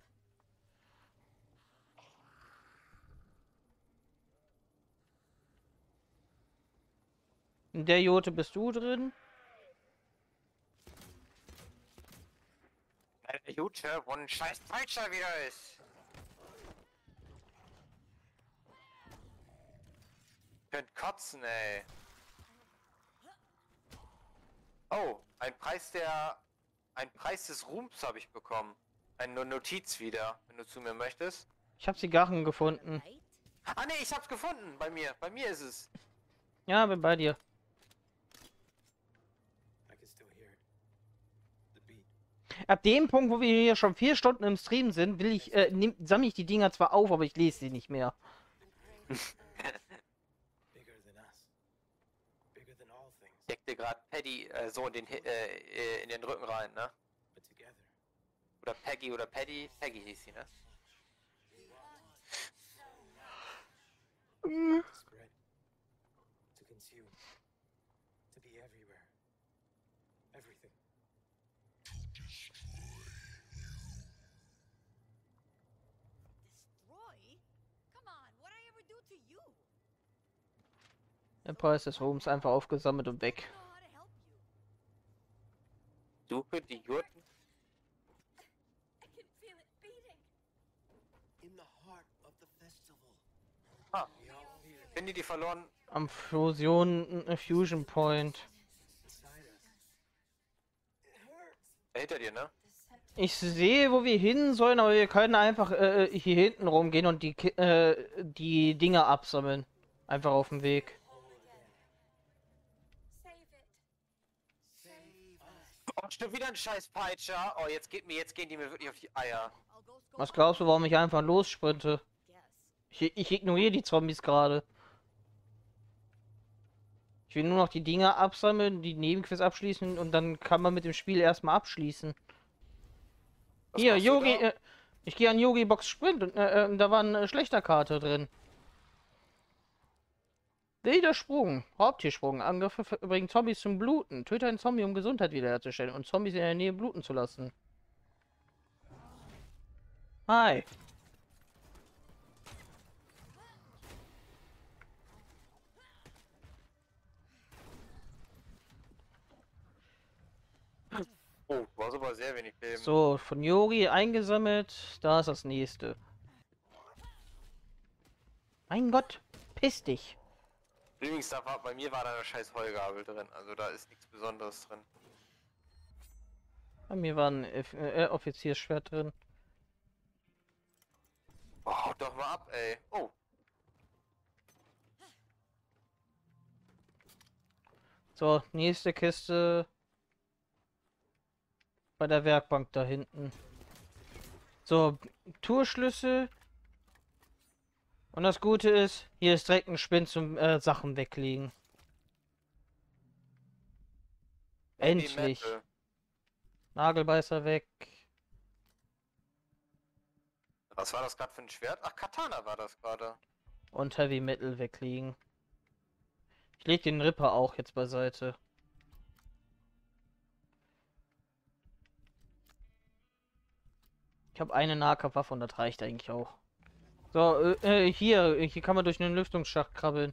In der Jote bist du drin. Eine Jute, wo ein scheiß Peitscher wieder ist. Könnt kotzen, ey. Oh, ein Preis der... Ein Preis des Ruhms habe ich bekommen. Eine Notiz wieder, wenn du zu mir möchtest. Ich habe Zigarren gefunden. Right? Ah ne, ich hab's gefunden. Bei mir. Bei mir ist es. Ja, bin bei dir. I can still hear it. The beat. Ab dem Punkt, wo wir hier schon vier Stunden im Stream sind, will ich, äh, nehm, sammle ich die Dinger zwar auf, aber ich lese sie nicht mehr. Bigger than us. Bigger than all things. Deckt dir gerade Paddy äh, so in den, Hi- äh, äh, in den Rücken rein, ne? but together. Oder Peggy oder Paddy. Peggy hieß sie, ne? To spread. To consume. To be everywhere. Everything. Destroy? Come on, what I ever do to you? Empire des Ruhms einfach aufgesammelt und weg. I know how to help you. Suche die Jurten. I can feel it beating. In the heart of the festival. Ah, We all feel it finde die verloren. Am Fusion äh, Fusion Point. inside us. It hurts. Äh, hinter dir, ne? Ich sehe, wo wir hin sollen, aber wir können einfach äh, hier hinten rumgehen und die Ki- äh, die Dinge absammeln. Einfach auf dem Weg. Save it. Save us. Oh, stimmt, wieder ein scheiß Peitscher. Oh, jetzt geht mir, jetzt gehen die mir wirklich auf die Eier. I'll go scope Was out glaubst du, warum ich einfach lossprinte? Guess. Ich, ich ignoriere die Zombies gerade. Ich will nur noch die Dinge absammeln, die Nebenquests abschließen und dann kann man mit dem Spiel erstmal abschließen. Was Hier, machst du Yogi, da? äh, ich gehe an Yogi Box Sprint und äh, äh, da war eine Schlechterkarte drin. Wilder Sprung, Raubtiersprung, Angriffe ver- bringen Zombies zum Bluten. Töte einen Zombie, um Gesundheit wiederherzustellen und Zombies in der Nähe bluten zu lassen. Hi. Oh, du hast aber sehr wenig Leben. So, von Yogi eingesammelt. Da ist das nächste. Mein Gott, piss dich. Übrigens, da war, bei mir war da eine scheiß Heugabel drin. Also da ist nichts Besonderes drin. Bei mir war ein Eff- äh, Offiziersschwert drin. Oh, haut doch mal ab, ey. Oh, So, nächste Kiste. Bei der Werkbank da hinten. So, Tourschlüssel. Und das Gute ist, hier ist direkt ein Spind zum äh, Sachen weglegen. Heavy Endlich. Metal. Nagelbeißer weg. Was war das gerade für ein Schwert? Ach, Katana war das gerade. Und Heavy Metal weglegen. Ich leg den Ripper auch jetzt beiseite. Ich habe eine Nahkampfwaffe und das reicht eigentlich auch. So, äh, äh, hier, hier kann man durch einen Lüftungsschacht krabbeln.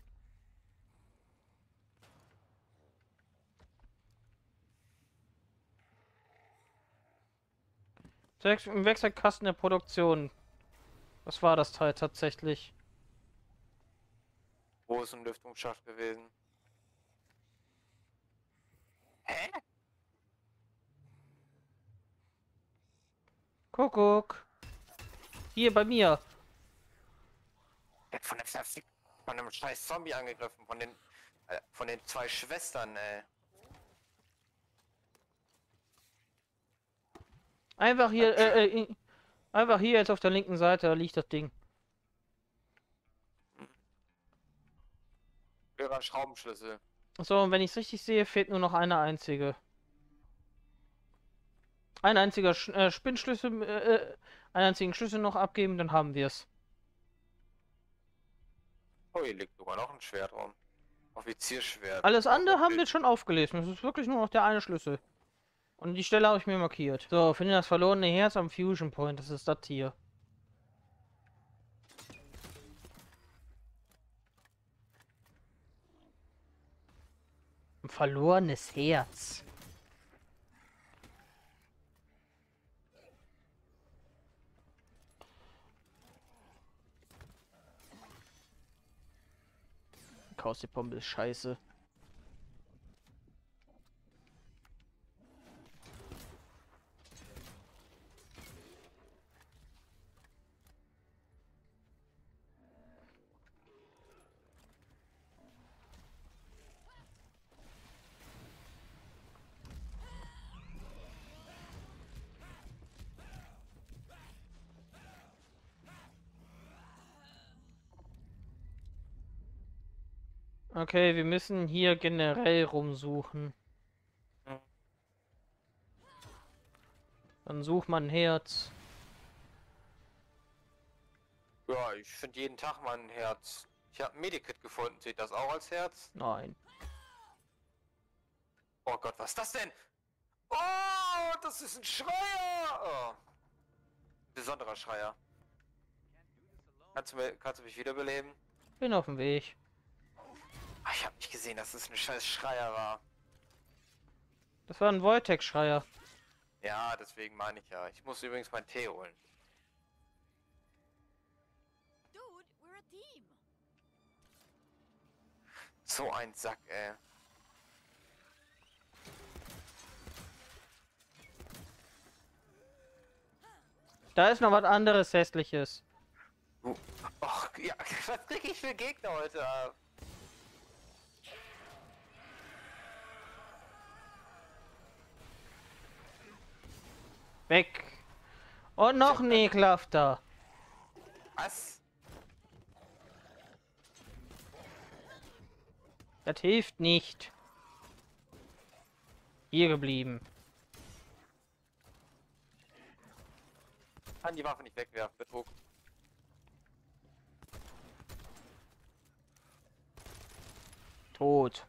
Sechs im Wechselkasten der Produktion. Was war das Teil tatsächlich? Wo ist ein Lüftungsschacht gewesen? Hä? Kuckuck. Hier bei mir. Der von der Verfick von einem scheiß Zombie angegriffen. Von den äh, von den zwei Schwestern, ey. Einfach hier, äh, äh, einfach hier jetzt auf der linken Seite, da liegt das Ding. Ihrer Schraubenschlüssel. So, und wenn ich es richtig sehe, fehlt nur noch eine einzige. Ein einziger Sch äh, Spinnschlüssel, äh, äh, einen einzigen Schlüssel noch abgeben, dann haben wir es. Oh, hier liegt sogar noch ein Schwert rum. Offizierschwert. Alles andere haben wir Okay. jetzt schon aufgelesen. Es ist wirklich nur noch der eine Schlüssel. Und die Stelle habe ich mir markiert. So, finde das verlorene Herz am Fusion Point. Das ist das hier. Ein verlorenes Herz. Chaos die Bombe ist scheiße. Okay, wir müssen hier generell rumsuchen. Hm. Dann sucht man ein Herz. Ja, ich finde jeden Tag mal ein Herz. Ich habe ein Medikit gefunden. Seht das auch als Herz? Nein. Oh Gott, was ist das denn? Oh, das ist ein Schreier! Oh. Besonderer Schreier. Kannst du, mir, kannst du mich wiederbeleben? Bin auf dem Weg. Ach, ich habe nicht gesehen, dass es ein scheiß Schreier war. Das war ein Voltex-Schreier. Ja, deswegen meine ich ja. Ich muss übrigens meinen Tee holen. Dude, we're a team. So ein Sack, ey. Da ist noch was anderes Hässliches. Uh, Och, ja, was krieg ich für Gegner heute ab? Weg. Und noch ein ekelhafter. Was? Das hilft nicht. Hier geblieben. Kann die Waffe nicht wegwerfen, Betrug. Tot.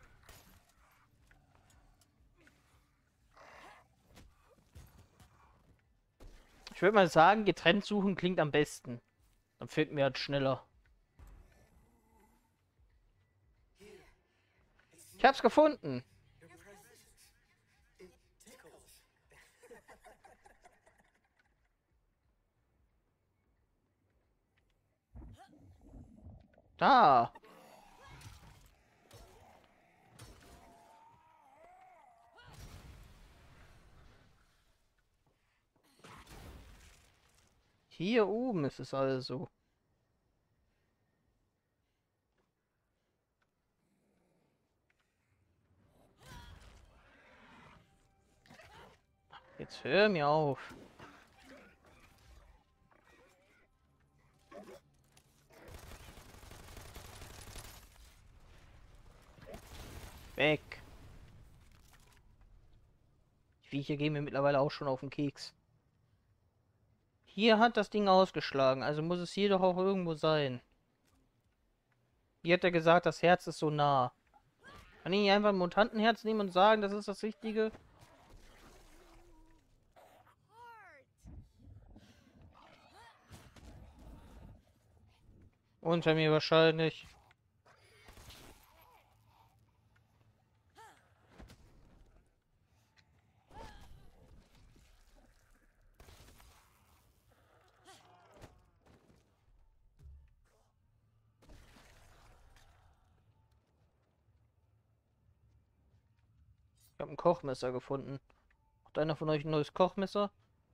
Ich würde mal sagen, getrennt suchen klingt am besten. Dann finden wir halt schneller. Ich hab's gefunden. Your presence. It tickles. Da. Hier oben ist es also. Jetzt hör mir auf. Weg. Die Viecher gehen mir mittlerweile auch schon auf den Keks. Hier hat das Ding ausgeschlagen, also muss es hier doch auch irgendwo sein. Hier hat er gesagt, das Herz ist so nah. Kann ich nicht einfach ein Mutantenherz nehmen und sagen, das ist das Richtige? Unter mir wahrscheinlich. Ich habe ein Kochmesser gefunden. Hat einer von euch ein neues Kochmesser?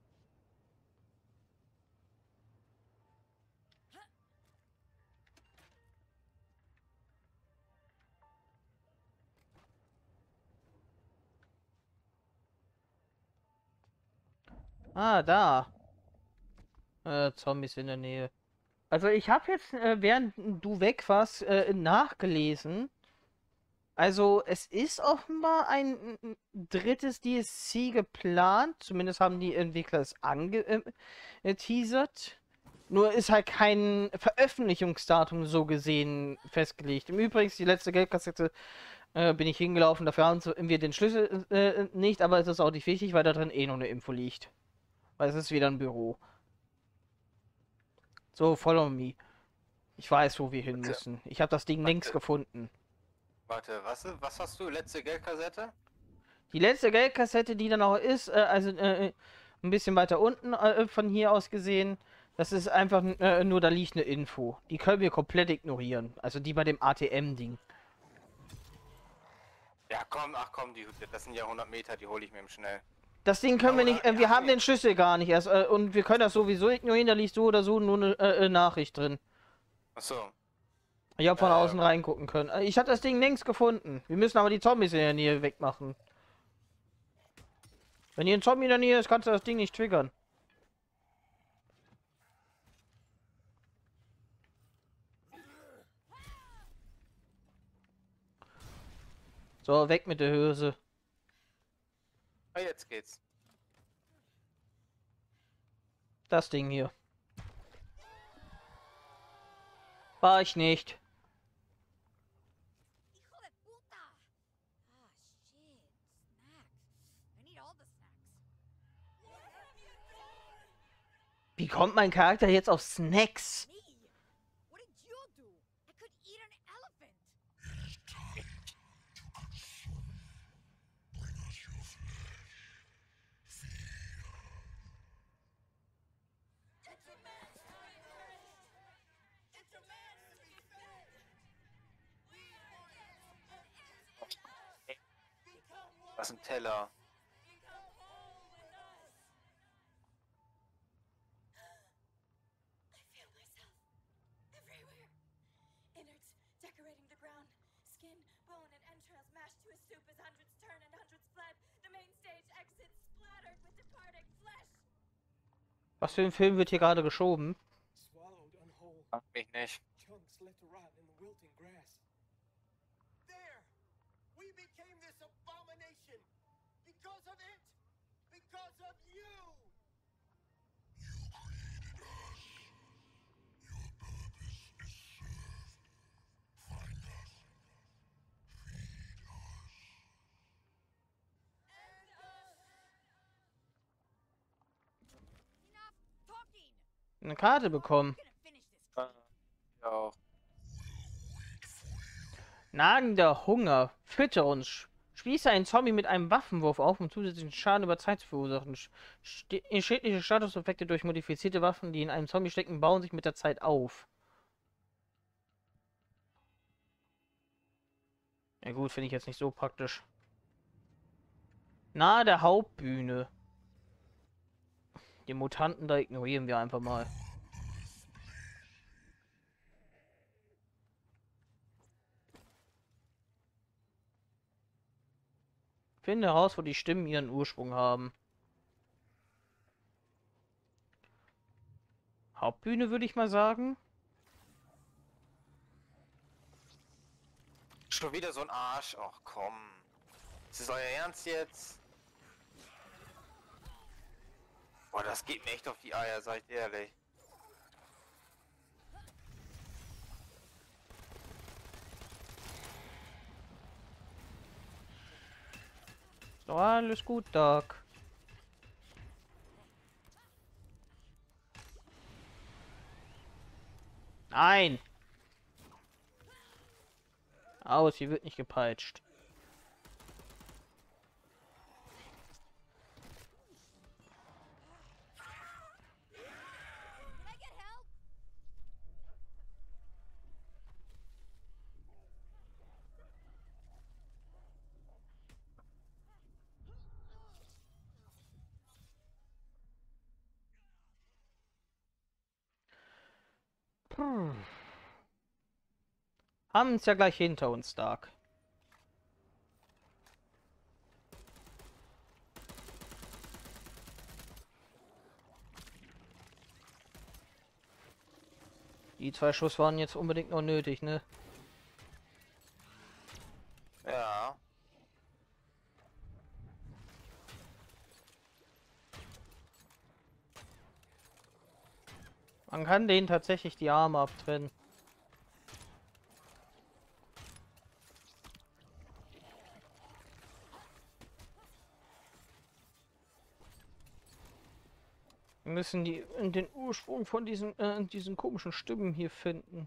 Ah, da. Äh, Zombies in der Nähe. Also ich habe jetzt, äh, während du weg warst, äh, nachgelesen. Also es ist offenbar ein n- drittes D L C geplant. Zumindest haben die Entwickler es angeteasert. Nur ist halt kein Veröffentlichungsdatum so gesehen festgelegt. Im Übrigen, die letzte Geldkassette äh, bin ich hingelaufen. Dafür haben wir den Schlüssel äh, nicht. Aber es ist auch nicht wichtig, weil da drin eh noch eine Info liegt. Weil es ist wieder ein Büro. So, follow me. Ich weiß, wo wir hin Warte. müssen. Ich habe das Ding längst Warte. gefunden. Warte, was, was hast du? Letzte Geldkassette? Die letzte Geldkassette, die dann auch ist, äh, also äh, ein bisschen weiter unten äh, von hier aus gesehen, das ist einfach äh, nur, da liegt eine Info. Die können wir komplett ignorieren. Also die bei dem A T M-Ding. Ja, komm, ach komm, die, das sind ja hundert Meter, die hole ich mir im Schnell. Das Ding können wir Aber, nicht, äh, wir ja, haben nee. den Schlüssel gar nicht erst äh, und wir können das sowieso ignorieren, da liegt so oder so nur eine äh, äh, Nachricht drin. Achso. Ich habe von Äh, außen reingucken können. Äh, Ich habe das Ding längst gefunden. Wir müssen aber die Zombies in der Nähe wegmachen. Wenn hier ein Zombie in der Nähe ist, kannst du das Ding nicht triggern. So, weg mit der Hülse. Ah, jetzt geht's. Das Ding hier. War ich nicht. Hijo de puta! Ah, shit. Snacks. I need all the snacks. Wie kommt mein Charakter jetzt auf Snacks? Me? What did you do? I could eat an elephant. Was ein Teller. I feel myself everywhere. Innards decorating the ground. Skin, bone, and entrails mashed to a soup as hundreds turn and hundreds fled. The main stage exits splattered with departing flesh. Was für ein Film wird hier gerade geschoben? Swallowed unwhole. Frag mich nicht. Chunks left to rot in the wilting grass. There! We became this abomination! Because of it! Because of you! Enough talking. Eine Karte bekommen. I'm gonna finish this. Ah, ja auch. Nagender Hunger. Fütter uns. Spieße einen Zombie mit einem Waffenwurf auf, um zusätzlichen Schaden über Zeit zu verursachen. St schädliche Statuseffekte durch modifizierte Waffen, die in einem Zombie stecken, bauen sich mit der Zeit auf. Ja gut, finde ich jetzt nicht so praktisch. Nahe der Hauptbühne. Die Mutanten da ignorieren wir einfach mal. Finde heraus, wo die Stimmen ihren Ursprung haben. Hauptbühne würde ich mal sagen. Schon wieder so ein Arsch. Ach komm. Ist das euer Ernst jetzt? Boah, das geht mir echt auf die Eier, seid ehrlich. So, alles gut, Doc. Nein! Aus, hier wird nicht gepeitscht. Can I get help? Puh. Haben es ja gleich hinter uns, Dark. Die zwei Schuss waren jetzt unbedingt noch nötig, ne? Ja. Man kann denen tatsächlich die Arme abtrennen. Wir müssen die den Ursprung von diesen äh, diesen komischen Stimmen hier finden.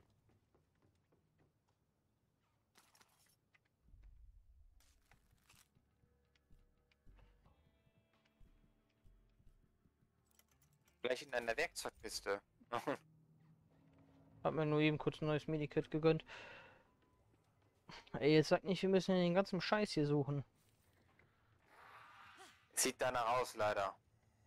Gleich in einer Werkzeugkiste. Hab mir nur eben kurz ein neues Medikit gegönnt. Ey, jetzt sag nicht, wir müssen den ganzen Scheiß hier suchen. Sieht danach aus, leider.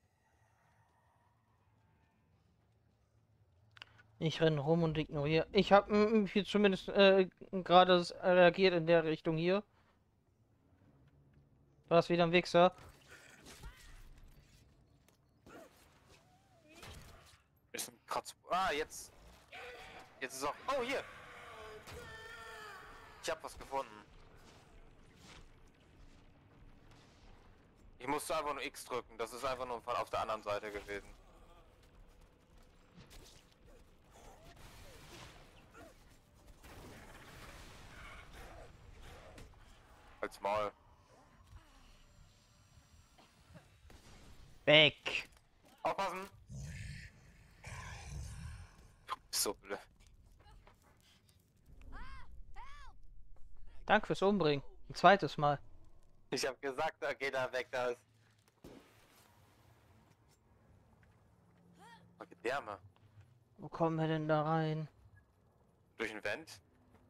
Ich renne rum und ignoriere. Ich habe hier zumindest äh, gerade reagiert in der Richtung hier. Du hast wieder ein Wichser. Bisschen Kratz. Ah, jetzt. Jetzt ist auch. Oh, hier. Ich hab was gefunden. musste einfach nur X drücken. Das ist einfach nur von auf der anderen Seite gewesen. Als Maul. Weg. Aufpassen! So blöd. Danke fürs Umbringen. Ein zweites Mal. Ich hab gesagt, da geht er weg, da ist. Okay, Därme. Wo kommen wir denn da rein? Durch den Vent?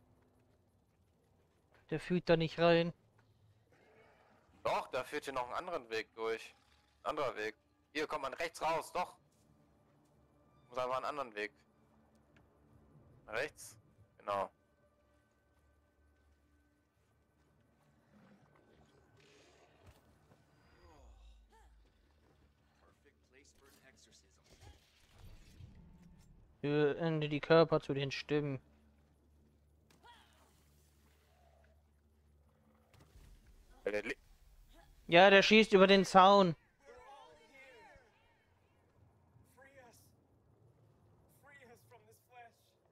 Der fühlt da nicht rein. Doch, da führt hier noch einen anderen Weg durch. Anderer Weg. Hier kommt man rechts raus, doch. Muss einfach einen anderen Weg. Rechts? Genau. Perfect place for an exorcism. Ende die Körper zu den Stimmen. Weil der Li- Ja, der schießt über den Zaun. Free us. Free us from this flesh.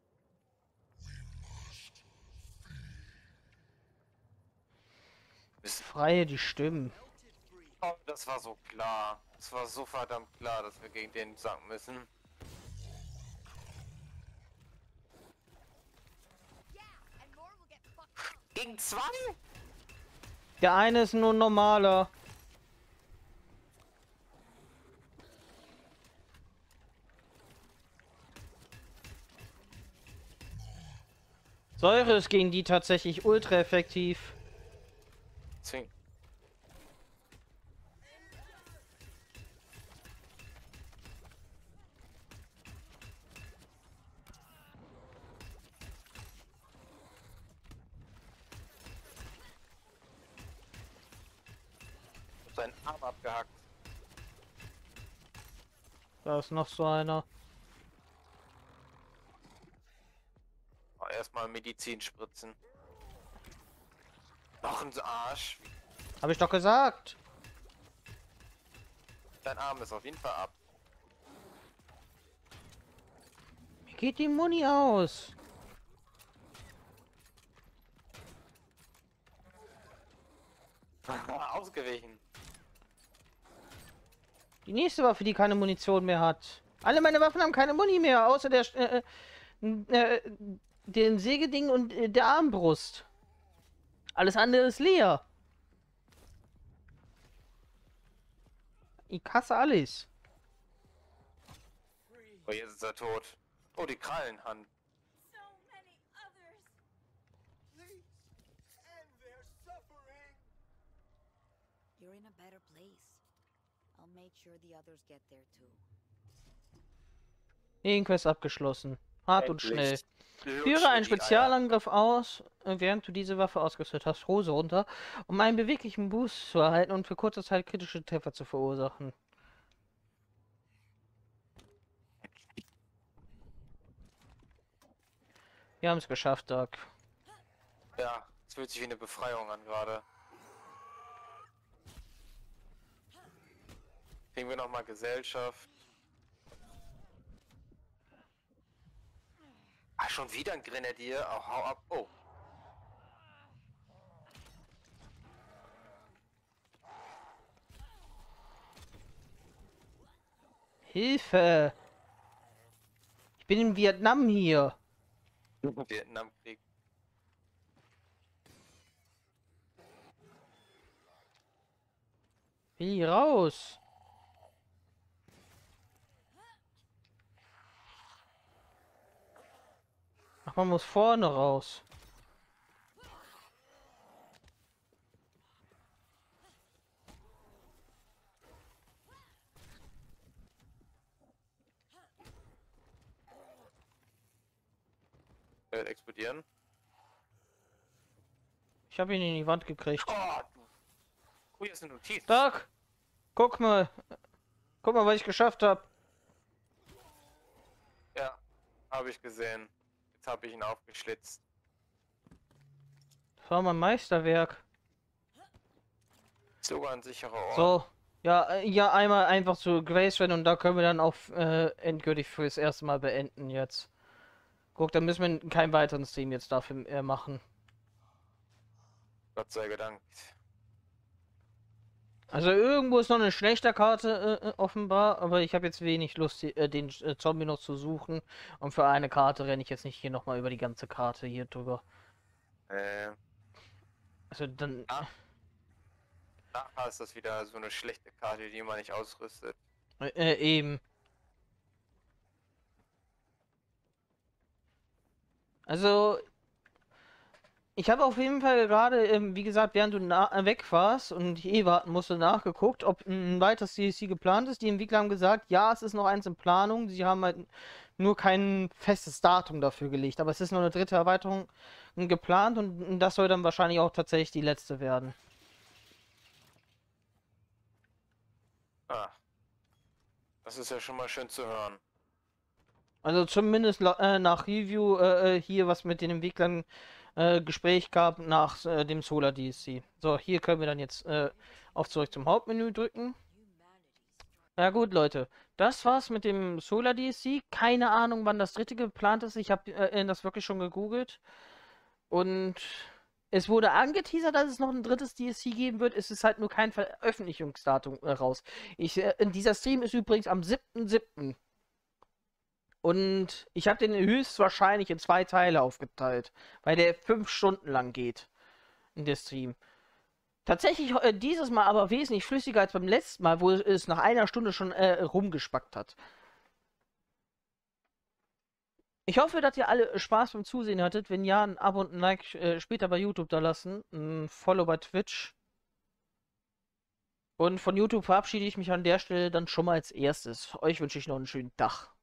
Ist- Freie die Stimmen. Oh, das war so klar. Das war so verdammt klar, dass wir gegen den sagen müssen. Yeah, and more will get fucked up. Gegen zwei? Der eine ist nur ein normaler. Säure ist gegen die tatsächlich ultra effektiv. Zwing. Ich hab seinen Arm abgehackt. Da ist noch so einer. Oh, erstmal Medizin spritzen. Noch ein Arsch. Habe ich doch gesagt. Dein Arm ist auf jeden Fall ab. Wie geht die Muni aus? Ausgewichen. Die nächste Waffe, die keine Munition mehr hat. Alle meine Waffen haben keine Muni mehr, außer der äh, äh, den Sägeding und äh, der Armbrust. Alles andere ist leer. Ich hasse alles. Free. Oh, jetzt ist er tot. Oh, die Krallenhand. So many others. Please. End their suffering. You're in a better place. I'll make sure the others get there too. Nebenquest abgeschlossen. Hart und schnell. Endlich. Führe einen Lutsch mir die Eier. Spezialangriff aus, äh, während du diese Waffe ausgerüstet hast. Hose runter, um einen beweglichen Boost zu erhalten und für kurze Zeit kritische Treffer zu verursachen. Wir haben es geschafft, Doc. Ja, es fühlt sich wie eine Befreiung an gerade. Kriegen wir nochmal Gesellschaft. Ah, schon wieder ein Grenadier. Oh, hau ab. Oh. Hilfe! Ich bin in Vietnam hier. Vietnamkrieg. Will hier raus. Ach, man muss vorne raus. Äh, explodieren. Ich habe ihn in die Wand gekriegt. Oh, du. Oh, hier ist eine Notiz. Doc, guck mal. Guck mal, was ich geschafft habe. Ja, habe ich gesehen. Jetzt habe ich ihn aufgeschlitzt. Das war mein Meisterwerk. Sogar ein sicherer Ort. So, Ja, äh, ja, einmal einfach zu Graceland und da können wir dann auch äh, endgültig fürs erste Mal beenden jetzt. Guck, dann müssen wir keinen weiteren Stream jetzt dafür äh, machen. Gott sei gedankt. Also irgendwo ist noch eine schlechte Karte äh, offenbar, aber ich habe jetzt wenig Lust, die, äh, den äh, Zombie noch zu suchen. Und für eine Karte renne ich jetzt nicht hier nochmal über die ganze Karte hier drüber. Äh, Also dann... Ah. nachher ist das wieder so eine schlechte Karte, die man nicht ausrüstet. Äh, äh, eben. Also... Ich habe auf jeden Fall gerade, ähm, wie gesagt, während du äh, weg warst und ich eh warten musste, nachgeguckt, ob ein weiteres D L C geplant ist. Die Entwickler haben gesagt, ja, es ist noch eins in Planung. Sie haben halt nur kein festes Datum dafür gelegt. Aber es ist noch eine dritte Erweiterung geplant und das soll dann wahrscheinlich auch tatsächlich die letzte werden. Ah. Das ist ja schon mal schön zu hören. Also zumindest äh, nach Review äh, hier, was mit den Entwicklern äh, Gespräch gab nach äh, dem Solar D L C. So, hier können wir dann jetzt äh, auf zurück zum Hauptmenü drücken. Ja gut, Leute, das war's mit dem Solar D L C. Keine Ahnung, wann das dritte geplant ist. Ich habe äh, das wirklich schon gegoogelt. Und es wurde angeteasert, dass es noch ein drittes D L C geben wird. Es ist halt nur kein Veröffentlichungsdatum äh, raus. Ich, äh, dieser Stream ist übrigens am siebten siebten Und ich habe den höchstwahrscheinlich in zwei Teile aufgeteilt, weil der fünf Stunden lang geht in der Stream. Tatsächlich äh, dieses Mal aber wesentlich flüssiger als beim letzten Mal, wo es nach einer Stunde schon äh, rumgespackt hat. Ich hoffe, dass ihr alle Spaß beim Zusehen hattet. Wenn ja, ein Abo und ein Like äh, später bei YouTube da lassen. Ein Follow bei Twitch. Und von YouTube verabschiede ich mich an der Stelle dann schon mal als erstes. Euch wünsche ich noch einen schönen Tag.